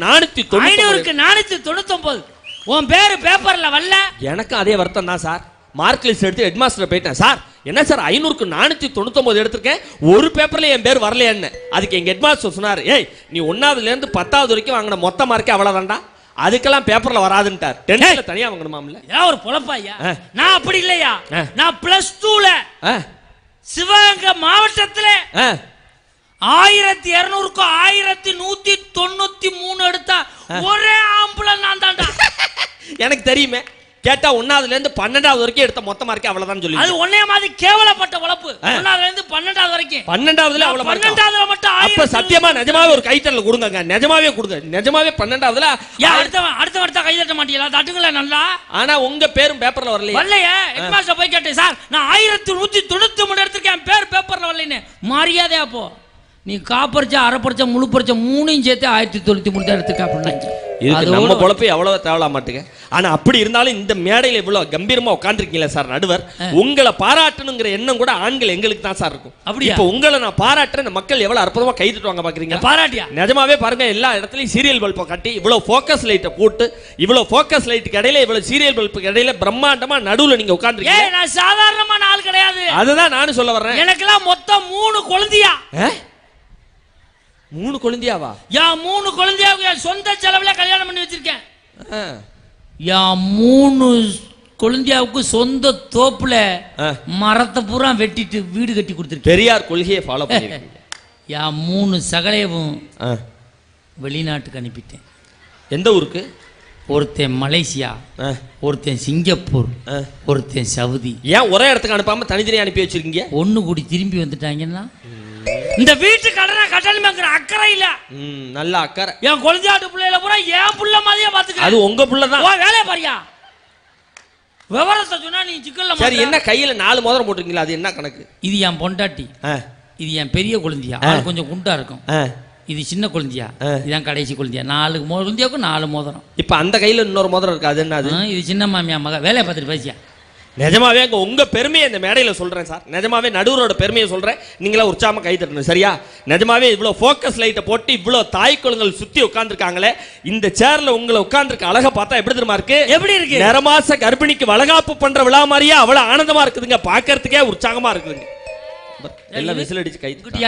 499 உன் பேரு பேப்பர்ல வரல. எனக்கு அதே வருத்தம் தான் சார். மார்க் லிஸ்ட் எடுத்து ஹெட் மாஸ்டர் போயிட்டேன். சார் என்ன சார் 500க்கு 499 எடுத்திருக்கேன், ஒரு பேப்பர்ல என் பேர் வரலையான்னு. அதுக்கு எங்க ஹெட் மாஸ்டர் சொன்னார், ஏய் நீ 1ஆவதுல இருந்து 10ஆவது வரைக்கும் வாங்கின மொத்த மார்க்கே அவ்வளவுதான்டா, அதுக்கெல்லாம் பேப்பர்ல வராதுன்ட்டார். 10th தனியா வாங்கணுமாம்ல. ஏன் ஒரு பொழப்பாயா? நான் அப்படி இல்லையா, நான் +2ல சிவகங்கை மாவட்டத்துல 1200க்கு 1193 எடுத்தா ஒரே ஆம்பளை நான் தான்டா. எனக்கு தெரியுமே. கேட்டா 1ஆவதுல இருந்து 12ஆவது வரைக்கும் எடுத்த மொத்த மார்க்கே அவ்வளவுதான் சொல்லி. அது ஒன்னே மாதிரி கேவலப்பட்ட உழைப்பு. 1ஆவதுல இருந்து 12ஆவது வரைக்கும். 12ஆவதுல அவ்வளவு மார்க். 12ஆவதுல மட்டும் அப்ப சத்தியமா நிஜமாவே ஒரு கைத்தட்டல கொடுங்க. நிஜமாவே கொடுங்க. நிஜமாவே 12ஆவதுல அடுத்த வருஷம் கைதட்ட மாட்டீங்களா? தட்டுங்களா நல்லா. ஆனா உங்க பேரும் பேப்பர்ல வரலையே. வரலையே. ஹெட் மாஸ்டர் போய் கேட்டேன், சார் நான் 1193 எடுத்திருக்கேன், பேர் பேப்பர்ல வரலைன்னு. மரியாதையா போ. நீ காப்பரிச்சா அரைப்பரிச்சா முழு பரிச்சா 3ம் சேர்த்து 1093 தான் எடுத்துக்க அப்படின்னாங்க. இது நம்ம பொழப்பு எவ்வளவு தேவலா மாட்டுங்க. ஆனா அப்படி இருந்தாலும் இந்த மேடையில இவ்வளவு கம்பீரமா உட்கார்ந்துருக்கீங்களா சார் நடுவர், உங்களை பாராட்டணுங்கிற எண்ணம் கூட ஆண்கள் எங்களுக்கு தான் சார் இருக்கும். அப்படி இப்போ உங்களை நான் பாராட்டுறேன், மக்கள் எவ்வளவு அற்புதமா கை தட்டுவாங்க பாக்குறீங்க. பாராட்டியா? நிஜமாவே பாருங்க, எல்லா இடத்துலயும் சீரியல் பல்பை கட்டி இவ்வளவு போக்கஸ் லைட்டை போட்டு, இவ்வளவு போக்கஸ் லைட்டுக்கு இடையில இவ்வளவு சீரியல் பல்புக்கு இடையில பிரம்மாண்டமா நடுவுல நீங்க உட்கார்ந்துருக்கீங்க. நான் சாதாரணமான ஆள் கிடையாது. அதுதான் நானும் சொல்ல வர்றேன். எனக்கெல்லாம் மொத்தம் 3 குழந்தையா. 3 குழந்தையாவா? யா 3 குழந்தையாவுக்கு சொந்த செலவுல கல்யாணம் பண்ணி வச்சிருக்கேன். யா 3 குழந்தையாவுக்கு சொந்த தோப்புல மரத்தை பூரா வெட்டிட்டு வீடு கட்டி கொடுத்துருக்கேன். பெரியார் கொள்கையை ஃபாலோ பண்ணிருக்கீங்க. யா 3 சகலையும் வெளிநாட்டுக்கு அனுப்பிட்டேன். எந்த ஊருக்கு? ஒருத்தன் மலேசியா, ஒருத்தன் சிங்கப்பூர், ஒருத்தன் சவுதி. ஏன் ஒரே இடத்துக்கு அனுப்பாம தனித்தனியா அனுப்பி வச்சிருக்கீங்க? ஒண்ணு கூடி திரும்பி வந்துட்டாங்கன்னா இந்த வீட்டு கடனை கட்டணுமேங்கிற அக்கறை இல்ல. நல்ல அக்கறை. என் குழந்தையாட்டு பிள்ளைல பூரா என் புள்ள மாதிரியே பாத்துக்க. அது உங்க புள்ள தான். வேலைய பாரியா? விவரத்தை சொன்னா நீ சிக்கல்ல. சரி, என்ன கையில 4 மோதிரம் போட்டுருக்கீங்களா? அது என்ன கணக்கு? இது என் பொண்டாட்டி, இது என் பெரிய குழந்தையா, கொஞ்சம் குண்டா இருக்கும். இது சின்ன குழந்தையா, இதான் கடைசி குழந்தையா. 4 குழந்தையாக்கும் 4 மோதிரம். இப்ப அந்த கையில இன்னொரு மோதிரம் இருக்கு, அது என்ன? இது சின்ன மாமியா மக. வேலையை பார்த்துட்டு பேசியா? நிஜமாவே உங்க பெருமையை இந்த மேடையில சொல்றேன் சார். நிஜமாவே நடுவரோட பெருமையை சொல்றேன். நீங்களா உற்சாகமா கை தட்டணும் சரியா? நிஜமாவே இவ்வளவு போக்கஸ் லைட்டை போட்டு இவ்வளவு தாய் குழந்தைகள் சுத்தி உட்கார்ந்துருக்காங்களே, இந்த சேர்ல உங்களை உட்கார்ந்துருக்க அழகா பார்த்தா எப்படி தெரியுமா இருக்கு? எப்படி இருக்கு? நிறமாச கர்ப்பிணிக்கு வளகாப்பு பண்ற விழா மாதிரியா அவ்வளவு ஆனந்தமா இருக்குதுங்க. பாக்கிறதுக்கே உற்சாகமா இருக்குதுங்க. எல்லாம் விசில் அடிச்சு கை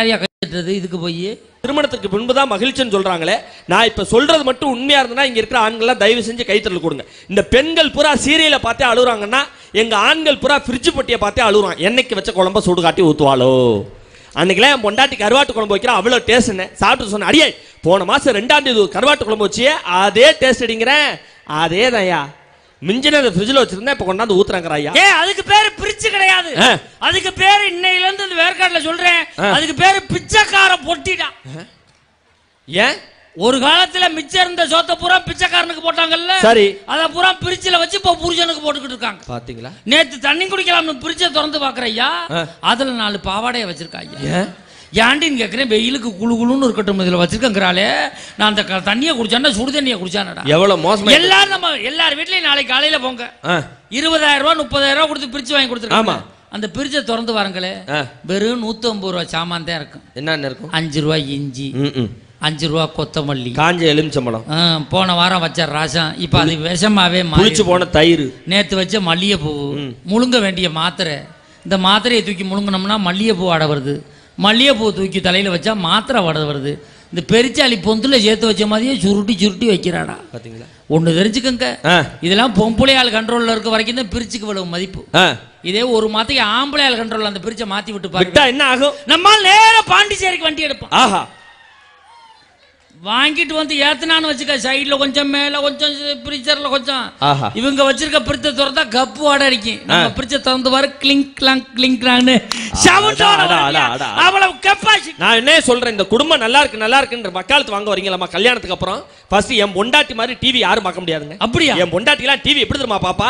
இதுக்கு போய் திருமணத்துக்கு பின்புதான் மகிழ்ச்சின்னு சொல்றாங்களே. நான் இப்ப சொல்றது மட்டும் உண்மையா இருந்தா இங்க இருக்கிற ஆண்கள்லாம் தயவு செஞ்சு கைத்தறல் கொடுங்க. இந்த பெண்கள் பூரா சீரியலை பார்த்தே அழுகுறாங்கன்னா எங்க ஆண்கள் பூரா ஃப்ரிட்ஜ் பொட்டியை பார்த்தே அழுகுறான். என்னைக்கு வச்ச குழம்ப சூடு காட்டி ஊத்துவாளோ. அன்னைக்கெல்லாம் என் பொண்டாட்டி கருவாட்டு குழம்பு வைக்கிறா, அவ்வளோ டேஸ்ட். சாப்பிட்டு சொன்னேன், அடியே போன மாசம் 2ஆம் தேதி கருவாட்டு குழம்பு வச்சியே அதே டேஸ்ட் அடிங்கிறேன். அதே தான்யா மிஞ்சின ஃப்ரிட்ஜில் வச்சிருந்தேன், இப்ப கொண்டாந்து ஊத்துறாங்க ஐயா. அதுக்கு பேரு பிரிச்சு கிடையாது, அதுக்கு பேரு இன்னையில இருந்து இந்த வேர்க்காட்டுல சொல்றேன், அதுக்கு பேரு பிச்சைக்கார பொட்டிடா. ஏன் ஒரு காலத்துல மிச்சம் இருந்த சோத்த பூரா பிச்சைக்காரனுக்கு போட்டாங்கல்ல, சரி அத பூரா பிரிட்ஜ்ல வச்சு இப்ப புருஷனுக்கு போட்டுக்கிட்டு இருக்காங்க. பாத்தீங்களா? நேத்து தண்ணி குடிக்கலாம்னு பிரிட்ஜை திறந்து பாக்குற ஐயா, அதுல 4 பாவாடைய வச்சிருக்காங்க. ஏண்டின்னு கேட்கிறேன், வெயிலுக்கு குழு குழுன்னு இருக்கட்டும் இதுல வச்சிருக்கேங்கிறாளே, நான் அந்த தண்ணியை குடிச்சானா சுடு தண்ணியை குடிச்சானடா. எவ்வளவு மோசம். எல்லாரும் நம்ம எல்லார் வீட்லயும் நாளைக்கு காலையில போங்க, 20,000 ரூபாய் 30,000 ரூபாய் கொடுத்து பிரிச்சு வாங்கி கொடுத்துருக்காங்க. அந்த பிரிட்ஜை திறந்து வாருங்களே, வெறும் 150 ரூபாய் சாமான் தான் இருக்கும். என்ன இருக்கும்? 5 ரூபாய் இஞ்சி, 5 ரூபா கொத்தமல்லி, காஞ்ச எலுமிச்சம்பழம், போன வாரம் வச்ச ரசம், இப்ப அது விஷமாவே புளிச்சு போன தயிர், நேத்து வச்ச மல்லிகைப்பூ, முழுங்க வேண்டிய மாத்திரை. இந்த மாத்திரையை தூக்கி முழுங்கினோம்னா மல்லிகைப்பூ அடை வருது, மல்லிகைப்பூ தூக்கி தலையில வச்சா மாத்திரை வட வருது. இந்த பெரிச்சாலி பொந்துல சேர்த்து வச்ச மாதிரியே சுருட்டி சுருட்டி வைக்கிறாடா. பாத்தீங்களா? ஒண்ணு தெரிஞ்சுக்கங்க, இதெல்லாம் பொம்பளை ஆள் கண்ட்ரோல்ல இருக்க வரைக்கும் தான் பிரிச்சுக்கு இவ்வளவு மதிப்பு. இதே ஒரு மாத்தைக்கு ஆம்பளை ஆள் கண்ட்ரோல்ல அந்த பிரிச்சை மாத்தி விட்டு பாருங்க என்ன ஆகும். நம்ம நேரா பாண்டிச்சேரிக்கு வண்டி எடுப்போம். ஆஹா, வாங்கிட்டு வந்து ஏத்தனான்னு வச்சுக்க, சைடுல கொஞ்சம் மேல கொஞ்சம் பிரிச்சர்ல கொஞ்சம், இவங்க வச்சிருக்க பிரிச்ச திறந்தா கப்பு வாட அடிக்கும். நம்ம பிரிச்ச திறந்து பாரு, கிளிங் கிளாங் கிளிங் கிளாங்னு சவுண்ட் அவ்வளவு கெப்பாசிட்டி. நான் என்ன சொல்றேன், இந்த குடும்பம் நல்லா இருக்கு நல்லா இருக்குன்ற வக்காலத்து வாங்க வரீங்களா கல்யாணத்துக்கு அப்புறம்? ஃபர்ஸ்ட் என் பொண்டாட்டி மாதிரி டிவி யாரும் பார்க்க முடியாதுங்க. அப்படியா? என் பொண்டாட்டி எல்லாம் டிவி எப்படி தெரியுமா பாப்பா?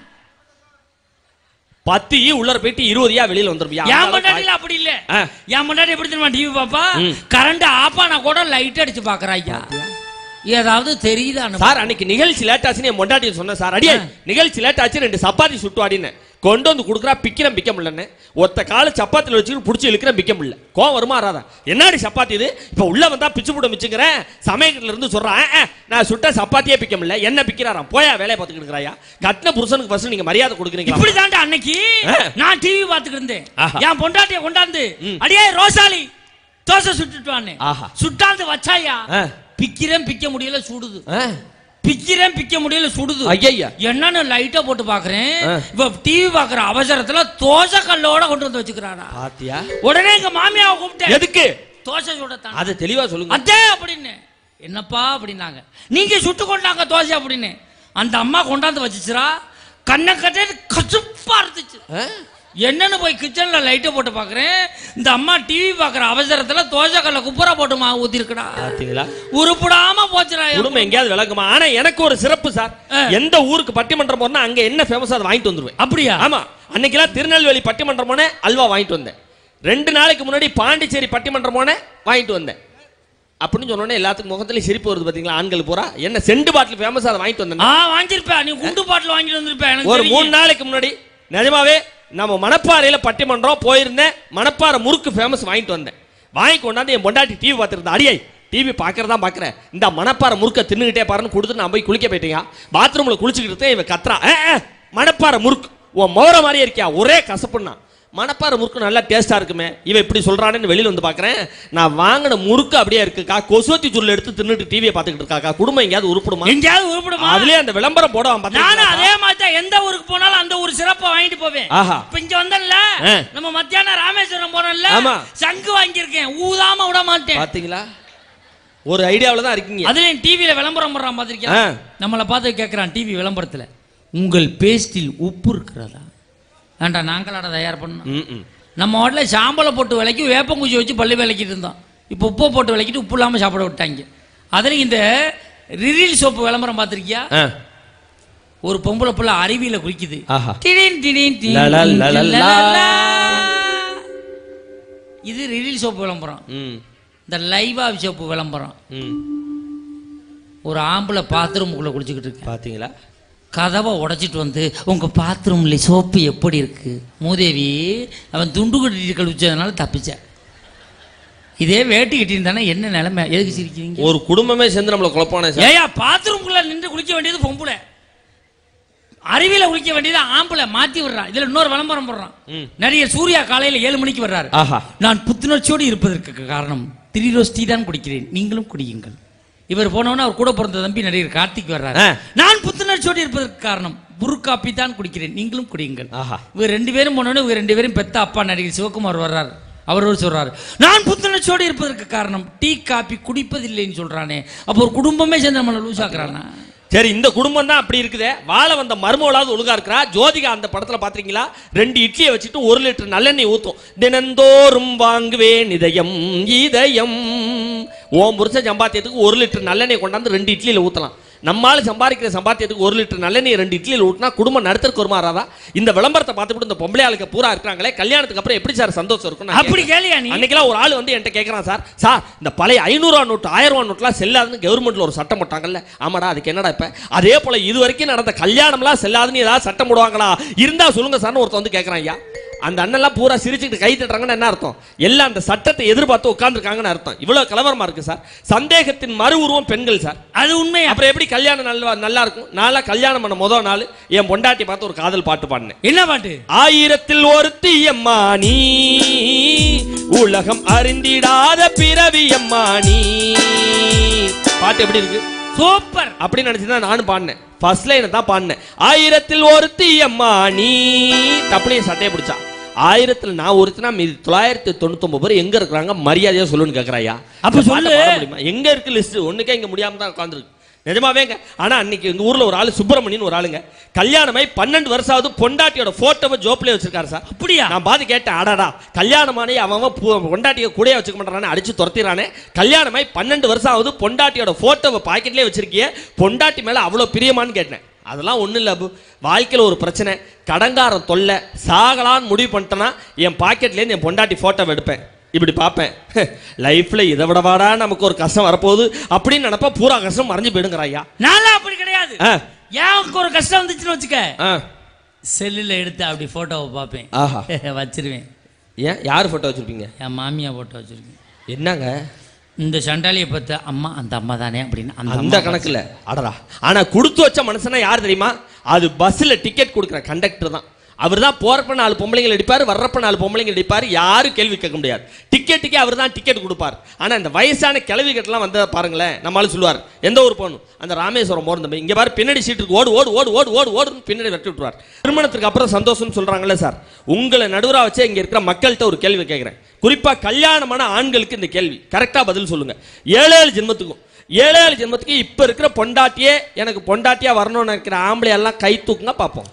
10 உள்ள போயிட்டு 20 வெளியில வந்துருவியா? என் முன்னாடி அப்படி இல்ல, என் முன்னாடி எப்படி தெரியுமா டிவி பாப்பா? கரண்ட் ஆஃப் ஆனா கூட லைட் அடிச்சு பாக்குறா. ஐயா ஏதாவது தெரியுதா சார்? அன்னைக்கு நிகழ்ச்சி லேட் ஆச்சுன்னு என் முன்னாடி சொன்னேன் சார், அடியே நிகழ்ச்சி லேட் ஆச்சு 2 சப்பாத்தி சுட்டுவாடின்னு கொண்டு வந்து கொடுக்குறா. பிக்கிறேன் பிக்க முடியலன்னு ஒத்த கால சப்பாத்தில வச்சுக்கிட்டு பிடிச்சி இழுக்கிறேன், பிக்க முடியல. கோவம் வருமா வராதா? என்னடி சப்பாத்தி இது? இப்ப உள்ள வந்தா பிச்சு போட மிச்சுங்கிறேன். சமயத்துல இருந்து சொல்றான், நான் சுட்ட சப்பாத்தியே பிக்க முடியல, என்ன பிக்கிறாராம். போயா வேலையை பார்த்துக்கிட்டு இருக்கிறாயா? கட்டின புருஷனுக்கு ஃபர்ஸ்ட் நீங்க மரியாதை கொடுக்குறீங்க. இப்படி தாண்டா அன்னைக்கு நான் டிவி பார்த்துக்கிட்டு இருந்தேன், என் பொண்டாட்டிய கொண்டாந்து அடியே ரோசாலி தோசை சுட்டுட்டு சுட்டாந்து வச்சாயா, பிக்கிறேன் பிக்க முடியல சுடுது, பிக்கிறேன் பிக்க முடியல சுடுது. ஐயா என்னன்னு லைட்டா போட்டு பாக்குறேன், இப்ப டிவி பாக்குற அவசரத்துல தோசை கல்லோட கொண்டு வந்து வச்சுக்கிறானா. பாத்தியா? உடனே எங்க மாமியாவை கூப்பிட்டேன். எதுக்கு? தோசை சுடத்தான். அது தெளிவா சொல்லுங்க. அதே அப்படின்னு என்னப்பா அப்படின்னாங்க. நீங்க சுட்டு கொண்டாங்க தோசை அப்படின்னு. அந்த அம்மா கொண்டாந்து வச்சுச்சுரா, கண்ணை கட்டே கச்சுப்பா இருந்துச்சு. என்னன்னு போய் கிச்சன்ல லைட்டை போட்டு பாக்குறேன், இந்த அம்மா டிவி பாக்குற அவசரத்துல தோசை கல்ல குப்புரா போட்டு மாவு ஊத்தி இருக்கடா. பாத்தீங்களா? உருப்படாம போச்சுடா. குடும்பம் எங்கேயாவது விளக்குமா? ஆனா எனக்கு ஒரு சிறப்பு சார், எந்த ஊருக்கு பட்டிமன்றம் போனா அங்க என்ன ஃபேமஸ் அதை வாங்கிட்டு வந்துருவேன். அப்படியா? ஆமா, அன்னைக்கெல்லாம் திருநெல்வேலி பட்டிமன்றம் போனே அல்வா வாங்கிட்டு வந்தேன். 2 நாளைக்கு முன்னாடி பாண்டிச்சேரி பட்டிமன்றம் போனே வாங்கிட்டு வந்தேன். அப்படின்னு சொன்னோன்னே எல்லாத்துக்கும் முகத்துல சிரிப்பு வருது பாத்தீங்களா? ஆண்கள் பூரா என்ன செண்டு பாட்டில் ஃபேமஸ் அதை வாங்கிட்டு வந்தேன். வாங்கிருப்ப நீ குண்டு பாட்டில் வாங்கிட்டு வந்திருப்ப. ஒரு 3 நாளைக்கு முன்னாடி நிஜமாவே நம்ம மணப்பாறையில பட்டிமன்றம் போயிருந்தேன், மணப்பாறை முறுக்கு ஃபேமஸ் வாங்கிட்டு வந்தேன். வாங்கி கொண்டாந்து என் பொண்டாட்டி டிவி பார்த்துருந்தேன். அடியே டிவி பார்க்கறதா பார்க்குறேன், இந்த மணப்பாறை முறுக்க தின்னுகிட்டே பாருன்னு கொடுத்துட்டு நான் போய் குளிக்க போயிட்டேங்க. பாத்ரூம்ல குளிச்சுக்கிட்டு இருக்கேன், இவன் கத்துறா, மணப்பாறை முறுக்கு உன் மோர மாதிரியே இருக்கியா, ஒரே கசப்புன்னா. மணப்பாறை முறுக்கு நல்லா டேஸ்டா இருக்குமே, இவன் இப்படி சொல்றான்னு வெளியில வந்து பாக்குறேன், நான் வாங்கின முறுக்கு அப்படியே இருக்குக்கா, கொசுவத்தி சுருள் எடுத்து தின்னுட்டு டிவியை பார்த்துக்கிட்டு இருக்காக்கா. குடும்பம் எங்கேயாவது உருப்படுமா? எங்கேயாவது உருப்படுமா? அதுலயே அந்த விளம்பரம் போடுவான். நானும் அதே மாதிரி தான், எந்த ஊருக்கு போனாலும் அந்த ஒரு சிறப்பை வாங்கிட்டு போவேன். இப்ப இங்க வந்தல நம்ம மத்தியானம் ராமேஸ்வரம் போனோம்ல, சங்கு வாங்கியிருக்கேன், ஊதாம விட மாட்டேன். பாத்தீங்களா? ஒரு ஐடியாவில தான் இருக்கீங்க. அதுலயும் டிவியில விளம்பரம் போடுறான் பாத்திருக்கீங்க. நம்மளை பார்த்து கேட்கறான் டிவி விளம்பரத்துல, உங்கள் பேஸ்டில் உப்பு இருக்கிறதா? ஏண்டா நாங்களாட தயார் பண்ணோம். நம்ம ஹோட்டலில் சாம்பலை போட்டு விலைக்கு வேப்பங்குச்சி வச்சு பள்ளி விளக்கிட்டு இருந்தோம். இப்போ உப்பை போட்டு விளக்கிட்டு உப்பு இல்லாமல் சாப்பிட விட்டாங்க. அதில் இந்த ரிரில் சோப்பு விளம்பரம் பார்த்துருக்கியா? ஒரு பொம்பளை பிள்ளை அருவியில் குளிக்குது, இது ரிரில் சோப்பு விளம்பரம். இந்த லைவா சோப்பு விளம்பரம். ஒரு ஆம்பளை பாத்ரூமுக்குள்ள குளிச்சுக்கிட்டு இருக்கு. பார்த்தீங்களா? கதவை உடைச்சிட்டு வந்து, உங்க பாத்ரூம்ல சோப்பு எப்படி இருக்கு? மூதேவி, அவன் துண்டு கட்டிட்டு கழிச்சதுனால தப்பிச்ச. இதே வேட்டி கட்டியிருந்தானே என்ன நிலைமை? எதுக்கு சிரிக்கிறீங்க? ஒரு குடும்பமே சேர்ந்து நம்மளை குழப்பானே. ஏயா பாத்ரூம்குள்ள நின்று குளிக்க வேண்டியது பொம்பளை, அறிவியல குளிக்க வேண்டியது ஆம்பளை மாத்தி விடுறான். இதுல இன்னொரு விளம்பரம் போடுறான். நடிகர் சூர்யா காலையில 7 மணிக்கு வர்றாரு. நான் புத்துணர்ச்சியோடு இருப்பதற்கு காரணம் 3 ரோஸ் டீ தான் குடிக்கிறேன், நீங்களும் குடியுங்கள். இவர் போனவன அவர் கூட பிறந்த தம்பி நடிகர் கார்த்திக் வர்றாரு. நான் புத்துணர்ச்சியோடு இருப்பதற்கு காரணம் புரு காப்பி தான் குடிக்கிறேன், நீங்களும் குடியுங்கள். இவர் 2 பேரும் போனவன இவர் 2 பேரும் பெத்த அப்பா நடிகர் சிவகுமார் வர்றாரு. அவர் சொல்றாரு, நான் புத்துணர்ச்சியோடு இருப்பதற்கு காரணம் டீ காப்பி குடிப்பதில்லைன்னு சொல்றானே. அப்போ ஒரு குடும்பமே சேர்ந்து நம்மளை லூஸ் ஆக்குறானா? சரி, இந்த குடும்பம் தான் அப்படி இருக்குதே. வாழ வந்த மருமகளாவது ஒழுங்கா இருக்கிறா. ஜோதிகா அந்த படத்துல பாத்தீங்களா, 2 இட்லியை வச்சுட்டு 1 லிட்டர் நல்லெண்ணெய் ஊத்தும். தினந்தோறும் வாங்குவேன் இதயம் இதயம். ஓம் புருஷ சம்பாத்தியத்துக்கு 1 லிட்டர் நல்லெண்ணெய் கொண்டாந்து 2 இட்லியில ஊத்தலாம். நம்மால சம்பாதிக்கிற சம்பாத்தியத்துக்கு 1 லிட்டர் நல்லெண்ணெய் 2 இட்லியில் ஊட்டினா குடும்பம் நடத்துறதுக்கு ஒரு மாறாதா? இந்த விளம்பரத்தை பார்த்துட்டு இந்த பொம்பளை ஆளுக்கு பூரா இருக்காங்களே, கல்யாணத்துக்கு அப்புறம் எப்படி சார் சந்தோஷம் இருக்கும்? அப்படி கேளியா நீ? அன்னைக்கெல்லாம் ஒரு ஆள் வந்து என்கிட்ட கேட்கறான், சார் இந்த பழைய 500 நோட்டு 1000 நோட்டுலாம் செல்லாதுன்னு கவர்மெண்ட்ல ஒரு சட்டம் போட்டாங்கல்ல. ஆமாடா, அதுக்கு என்னடா இப்ப? அதே போல இது வரைக்கும் நடந்த கல்யாணம்லாம் செல்லாதுன்னு ஏதாவது சட்டம் போடுவாங்களா? இருந்தா சொல்லுங்க சார்னு ஒருத்தன் வந்து கேட்கறான். ஐயா, அந்த அண்ணெல்லாம் பூரா சிரிச்சுட்டு கை தட்டுறாங்கன்னு என்ன அர்த்தம்? எல்லாம் அந்த சட்டத்தை எதிர்பார்த்து உட்கார்ந்துருக்காங்கன்னு அர்த்தம். இவ்வளவு கலவரமா இருக்கு சார். சந்தேகத்தின் மறு உருவம் பெண்கள் சார். அது உண்மை. அப்புறம் எப்படி கல்யாணம் நல்லா இருக்கும்? நாளா கல்யாணம் பண்ண முதல் நாள் என் பொண்டாட்டி பார்த்து ஒரு காதல் பாட்டு பாடினேன். என்ன பாட்டு? 1000ல் ஒருத்தி அம்மா நீ, உலகம் அறிந்திடாத பிறவி அம்மா நீ. பாட்டு எப்படி இருக்கு? சூப்பர். அப்படி நினைச்சுதான் நானும் பாடினேன். ஃபர்ஸ்ட் லைனை தான் பாடினேன். 1000ல் ஒருத்தி அம்மா நீ. தப்பிலையும் சட்டையை பிடிச்சா 1000ல் நான் ஒருத்தினா மீது 999 பேர் எங்க இருக்கிறாங்க மரியாதையா சொல்லுன்னு கேட்கறாயா? அப்ப சொல்லு, எங்க இருக்கு லிஸ்ட்? ஒண்ணுக்கே இங்க முடியாம தான் உட்காந்துருக்கு. நிஜமாவேங்க. ஆனா அன்னைக்கு எங்க ஊர்ல ஒரு ஆளு சுப்பிரமணியன் ஒரு ஆளுங்க கல்யாணமாய் 12 வருஷம் ஆகுது, பொண்டாட்டியோட போட்டோவை ஜோப்லயே வச்சிருக்காரு சார். அப்படியா? நான் பாத்து கேட்டேன், அடாடா கல்யாணமானே அவன் பொண்டாட்டியை கூட வச்சுக்க மாட்டானே, அடிச்சு துரத்திறானே. கல்யாணமாய் 12 வருஷம் ஆகுது, பொண்டாட்டியோட போட்டோவை பாக்கெட்லயே வச்சிருக்கிய, பொண்டாட்டி மேல அவ்வளவு பிரியமான்னு கேட்டேன். அதெல்லாம் ஒன்றும் இல்லை அபு. வாழ்க்கையில் ஒரு பிரச்சனை, கடங்காரம் தொல்லை, சாகலான்னு முடிவு பண்ணிட்டேன்னா என் பாக்கெட்லேருந்து என் பொண்டாட்டி ஃபோட்டோவை எடுப்பேன், இப்படி பார்ப்பேன். லைஃப்பில் இதை விடவாடா நமக்கு ஒரு கஷ்டம் வரப்போகுது அப்படின்னு நினப்பா பூரா கஷ்டம் மறைஞ்சு போயிடுங்கிறாயா. நான்லாம் அப்படி கிடையாது. எனக்கு ஒரு கஷ்டம் வந்துச்சுன்னு வச்சுக்க, செல்லில் எடுத்து அப்படி ஃபோட்டோவை பார்ப்பேன். ஆஹா, வச்சிருவேன். ஏன் யார் ஃபோட்டோ வச்சுருப்பீங்க? என் மாமியா ஃபோட்டோ வச்சுருக்கேன். என்னங்க இந்த சண்டாலியை பார்த்து அம்மா அந்த அம்மா தானே அப்படின்னு அந்த கணக்குல அடரா. ஆனா கொடுத்து வச்ச மனுஷனா யார் தெரியுமா? அது பஸ்ல டிக்கெட் கொடுக்குற கண்டக்டர் தான். அவர் தான் போறப்ப 4 பொம்பளைங்க அடிப்பாரு, வர்றப்ப 4 பொம்பளைங்க அடிப்பாரு. யாரும் கேள்வி கேட்க முடியாது. டிக்கெட்டுக்கே அவர் தான் டிக்கெட் கொடுப்பார். ஆனா இந்த வயசான கிளவி கட்டெல்லாம் வந்த பாருங்களேன், நம்மளால சொல்லுவார் எந்த ஊர் போகணும், அந்த ராமேஸ்வரம் போறது, இங்க பாரு பின்னாடி சீட்டுக்கு ஓடு ஓடு ஓடு ஓடு ஓடு ஓடுன்னு பின்னாடி வெட்டி விட்டுருவார். திருமணத்துக்கு அப்புறம் சந்தோஷம்னு சொல்றாங்களே சார், உங்களை நடுவரா வச்சு இங்க இருக்கிற மக்கள்கிட்ட ஒரு கேள்வி கேட்கிறேன். குறிப்பா கல்யாணமான ஆண்களுக்கு இந்த கேள்வி கரெக்டா பதில் சொல்லுங்க. 7 ஜென்மத்துக்கும் 7 ஜென்மத்துக்கு இப்ப இருக்கிற பொண்டாட்டியே எனக்கு பொண்டாட்டியா வரணும்னு நினைக்கிற ஆம்பளை எல்லாம் கை தூக்குங்க பாப்போம்.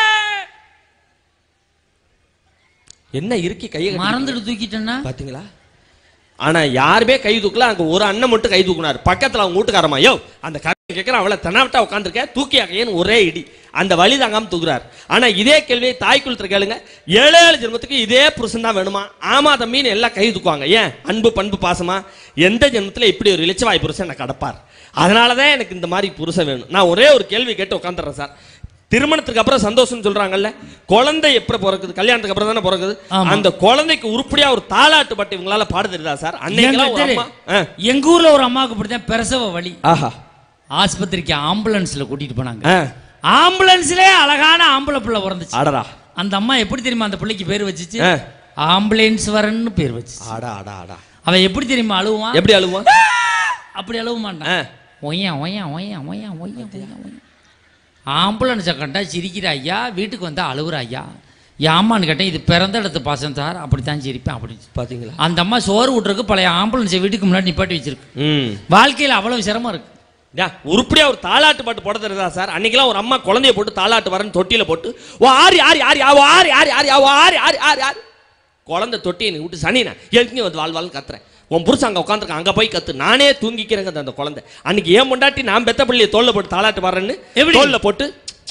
என்ன இருக்கி கையை மறந்துட்டு தூக்கிட்டேன்னா பாத்தீங்களா? ஆனா யாருமே கை தூக்கல. அங்க ஒரு அண்ணன் மட்டும் கை தூக்குனாரு. பக்கத்துல அவங்க வீட்டுக்காரமா, யோ அந்த கேட்கிற அவளை தெனாவட்டா உட்காந்துருக்க தூக்கியாக்கையன்னு ஒரே இடி, அந்த வழி தாங்காம தூக்குறாரு. ஆனா இதே கேள்வியை தாய்க்குள் கேளுங்க, 7 ஜென்மத்துக்கு இதே புருஷன் தான் வேணுமா? ஆமா தம்பின்னு எல்லாம் கை தூக்குவாங்க. ஏன்? அன்பு பண்பு பாசமா. எந்த ஜென்மத்துல இப்படி ஒரு இலச்சவாய் புருஷன் எனக்கு கடப்பார். அதனாலதான் எனக்கு இந்த மாதிரி புருஷன் வேணும். நான் ஒரே ஒரு கேள்வி கேட்டு உட்காந்துறேன் சார். திருமணத்துக்கு அப்புறம் சந்தோஷம் சொல்றாங்கல்ல, குழந்தை எப்ப பிறக்குது? கல்யாணத்துக்கு அப்புறம் தானே பிறக்குது. அந்த குழந்தைக்கு உருப்படியா ஒரு தாலாட்டு பாட்டு இவங்களால பாட தெரியுதா சார்? எங்க ஊர்ல ஒரு அம்மாவுக்கு இப்படிதான் பிரசவ வலி. ஆஹா, ஆஸ்பத்திரிக்கு ஆம்புலன்ஸ்ல கூட்டிட்டு போனாங்க. ஆம்புலன்ஸ்லயே அழகான ஆம்பளை பிள்ளை பிறந்துச்சு. ஆடரா. அந்த அம்மா எப்படி தெரியுமா அந்த பிள்ளைக்கு பேர் வச்சுச்சு? ஆம்புலன்ஸ் வரன்னு பேர் வச்சு. ஆடா ஆடா ஆடா. அவன் எப்படி தெரியுமா அழுவான்? எப்படி அழுவான்? அப்படி அழுவ மாட்டான். ஒய்யா ஒய்யா ஒய்யா ஒய்யா ஒய்யா ஒய்யா. ஆம்புலன்ஸை கண்டா சிரிக்கிற ஐயா, வீட்டுக்கு வந்தா அழுகுற ஐயா. ஏமான்னு கேட்டேன், இது பிறந்த இடத்து பாசம் சார், அப்படித்தான் சிரிப்பேன் அப்படின்னு. பாத்தீங்களா? அந்த அம்மா சோறு விட்டுறதுக்கு பழைய ஆம்புலன்ஸை வீட்டுக்கு முன்னாடி நிப்பாட்டி வச்சிருக்கு. வாழ்க்கையில் அவ்வளவு சிரமம் இருக்கு. உருப்படியா ஒரு தாலாட்டு பாட்டு போட தெரியுதா சார்? அன்னைக்கெல்லாம் ஒரு அம்மா குழந்தைய போட்டு தாலாட்டு வரன்னு தொட்டியில போட்டு ஆறு ஆறு ஆறு ஆறு ஆறு ஆறு ஆறு ஆறு ஆறு ஆறு குழந்தை தொட்டியை விட்டு சனினா எதுக்கு வந்து வாழ்வாள்னு கத்துறேன். உன் புருஷன் அங்கே உட்காந்துருக்க, அங்கே போய் கத்து, நானே தூங்கிக்கிறேங்க அந்த குழந்தை. அன்னைக்கு ஏன் முண்டாட்டி நான் பெத்த பிள்ளையை தோல்ல போட்டு தாலாட்டு வரேன்னு தோல்ல போட்டு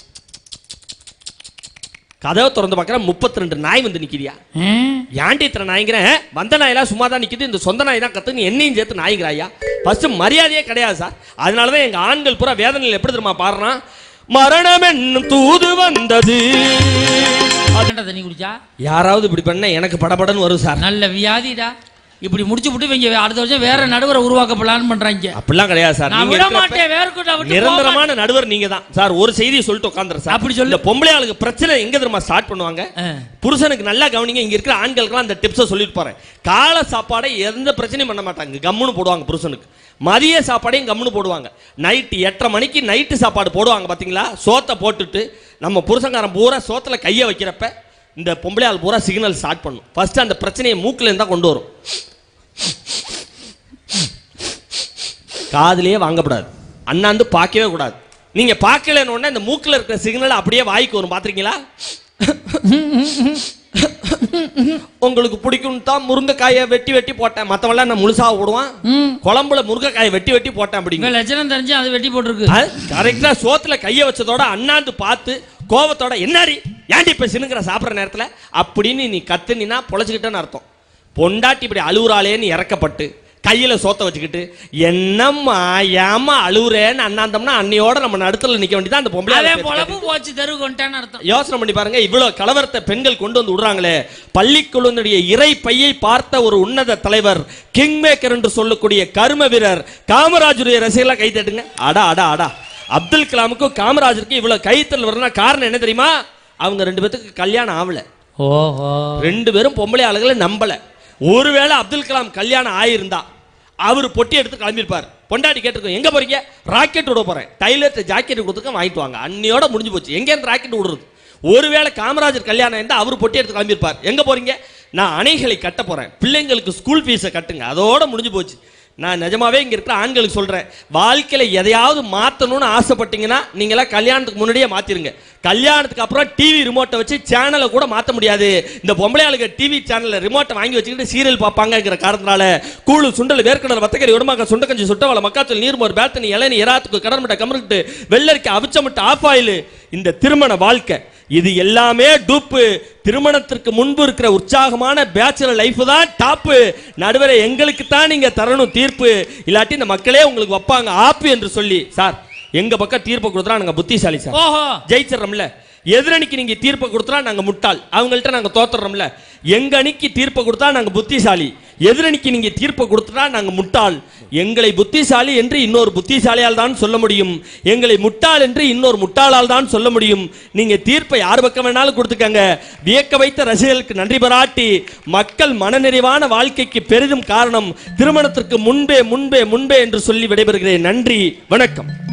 கதவை திறந்து பார்க்குறேன், 32 நாய் வந்து நிற்கிறியா? ஏன்டி இத்தனை நாய்ங்கிறேன்? வந்த நாயெல்லாம் சும்மா தான் நிற்கிது, இந்த சொந்த நாய் தான் கத்துன்னு என்னையும் சேர்த்து நாய்ங்கிறாயா? ஃபர்ஸ்ட் மரியாதையே கிடையாது சார். அதனால தான் எங்கள் ஆண்கள் பூரா வேதனையில் எப்படி தெரியுமா பாடுறான்? மரணம் என்னும் தூது வந்தது. தண்ணி குடிச்சா யாராவது இப்படி பண்ண எனக்கு படபடன்னு வரும் சார். நல்ல வியாதிடா. இப்படி முடிச்சு விட்டு இவங்க அடுத்த வருஷம் வேற நடுவரை உருவாக்க பிளான் பண்றாங்க. அப்படிலாம் கிடையாது சார். நான் விட மாட்டேன். நிரந்தரமான நடுவர் நீங்க தான் சார். ஒரு செய்தியை சொல்லிட்டு உட்கார்ந்துற சார். அப்படி சொல்லி பொம்பளை ஆளுக்கு பிரச்சனை எங்க தெரியுமா ஸ்டார்ட் பண்ணுவாங்க? புருஷனுக்கு நல்லா கவனிங்க. இங்க இருக்கிற ஆண்களுக்குலாம் அந்த டிப்ஸை சொல்லிட்டு போறேன். காலை சாப்பாடை எந்த பிரச்சனையும் பண்ண மாட்டாங்க, கம்முன்னு போடுவாங்க புருஷனுக்கு. மதிய சாப்பாடையும் கம்முன்னு போடுவாங்க. நைட்டு 8:30 மணிக்கு நைட்டு சாப்பாடு போடுவாங்க பாத்தீங்களா? சோத்தை போட்டுட்டு நம்ம புருஷங்காரன் பூரா சோத்துல கையை வைக்கிறப்ப இந்த பொம்பளை ஆள் பூரா சிக்னல் ஸ்டார்ட் பண்ணும். ஃபர்ஸ்ட் அந்த பிரச்சனையை மூக்கில் இருந்தா கொண்டு வரும். காதுலயே வாங்கக்கூடாது, அண்ணாந்து பார்க்கவே கூடாது. நீங்க பார்க்கலன்னு இந்த மூக்கில் இருக்கிற சிக்னல் அப்படியே வாய்க்கு வரும். பாத்திருக்கீங்களா? உங்களுக்கு பிடிக்கும் தான் முருங்கைக்காயை வெட்டி வெட்டி போட்டேன். மத்தவெல்லாம் நான் முழுசா போடுவான். குழம்புல முருங்கைக்காயை வெட்டி வெட்டி போட்டேன் அப்படிங்க லட்சணம் தெரிஞ்சு அது வெட்டி போட்டுருக்கு. கரெக்டா சோத்துல கைய வச்சதோட அண்ணாந்து பார்த்து கோபத்தோட என்னாடி ஏன்டி இப்ப சினுங்கிற சாப்பிட்ற நேரத்துல அப்படின்னு நீ கத்துனா பொழைச்சுக்கிட்டேன்னு அர்த்தம். பொண்டாட்டி இப்படி அழுவுறாளேன்னு இறக்கப்பட்டு கையில சோத்த வச்சுக்கிட்டு என்னம்மா ஏமா அழுவுறேன்னு அண்ணாந்தம்னா அன்னையோட நம்ம நடுத்துல நிக்க வேண்டியதான். அந்த பொம்பளை யோசனை பண்ணி பாருங்க. இவ்வளவு கலவரத்தை பெண்கள் கொண்டு வந்து விடுறாங்களே. பள்ளிக்குழுவினுடைய இறை பையை பார்த்த ஒரு உன்னத தலைவர், கிங் மேக்கர் என்று சொல்லக்கூடிய கர்ம வீரர் காமராஜருடைய ரசிகர்லாம் கை தட்டுங்க. அடா அடா அடா. அப்துல் கலாமுக்கும் காமராஜருக்கும் இவ்வளவு கைத்தல் வரணும்னா காரணம் என்ன தெரியுமா? அவங்க 2 பேத்துக்கு கல்யாணம் ஆகல. 2 பேரும் பொம்பளை ஆளுகளை நம்பல. ஒருவேளை அப்துல் கலாம் கல்யாணம் ஆயிருந்தா அவர் பொட்டி எடுத்து கிளம்பியிருப்பார். பொண்டாட்டி கேட்டிருக்கோம் எங்க போறீங்க? ராக்கெட் விட போறேன். டைலர் ஜாக்கெட் கொடுத்துக்க வாங்கிட்டு வாங்க. அன்னையோட முடிஞ்சு போச்சு. எங்க இருந்து ராக்கெட் விடுறது? ஒருவேளை காமராஜர் கல்யாணம் இருந்தா அவர் பொட்டி எடுத்து கிளம்பியிருப்பார். எங்க போறீங்க? நான் அணைகளை கட்ட போறேன், பிள்ளைங்களுக்கு ஸ்கூல் ஃபீஸை கட்டுங்க. அதோட முடிஞ்சு போச்சு. நான் நிஜமாவே இங்க இருக்கிற ஆண்களுக்கு சொல்றேன், வாழ்க்கையில எதையாவது மாத்தணும்னு ஆசைப்பட்டீங்கன்னா நீங்களாம் கல்யாணத்துக்கு முன்னாடியே மாத்திருங்க. கல்யாணத்துக்கு அப்புறம் டிவி ரிமோட்டை வச்சு சேனலை கூட மாற்ற முடியாது. இந்த பொம்பளை ஆளுங்க டிவி சேனல்ல ரிமோட்டை வாங்கி வச்சுக்கிட்டு சீரியல் பார்ப்பாங்கிற காரணத்தினால கூழு சுண்டல் வேர்க்கடல் வத்தக்கறி உடமாக்க சுண்டக்கஞ்சி சுட்டவள மக்காச்சல் நீர்மோர் பேத்தனி இளநீ எராத்துக்கு கடன்மட்ட கமருட்டு வெள்ளரிக்க அவிச்சமிட்ட ஆஃப் ஆயில். இந்த திருமண வாழ்க்கை இது எல்லாமே டூப்பு. திருமணத்திற்கு முன்பு இருக்கிற உற்சாகமான பேச்சுலர் லைஃப் தான் டாப்பு. நடுவரை எங்களுக்கு தான் நீங்க தரணும் தீர்ப்பு, இல்லாட்டி இந்த மக்களே உங்களுக்கு வைப்பாங்க ஆப்பு என்று சொல்லி. சார் எங்க பக்கம் தீர்ப்பு கொடுத்தா நாங்க புத்திசாலி சார், ஜெயிச்சிடறோம்ல. எதிரணிக்கு நீங்க தீர்ப்பு கொடுத்தா நாங்க முட்டாள், அவங்கள்ட்ட நாங்க தோத்துறோம்ல. எங்க அணிக்கு தீர்ப்பு கொடுத்தா நாங்க புத்திசாலி, எதிரணிக்கு நீங்க தீர்ப்பு கொடுத்தா நாங்க முட்டாள். எங்களை புத்திசாலி என்று இன்னொரு புத்திசாலியால் தான் சொல்ல முடியும், எங்களை முட்டாள் என்று இன்னொரு முட்டாளால் தான் சொல்ல முடியும். நீங்க தீர்ப்பை யார் பக்கம் வேணாலும் கொடுத்துக்கங்க. வியக்க வைத்த ரசிகர்களுக்கு நன்றி பாராட்டி மக்கள் மனநிறைவான வாழ்க்கைக்கு பெரிதும் காரணம் திருமணத்திற்கு முன்பே முன்பே முன்பே என்று சொல்லி விடைபெறுகிறேன். நன்றி, வணக்கம்.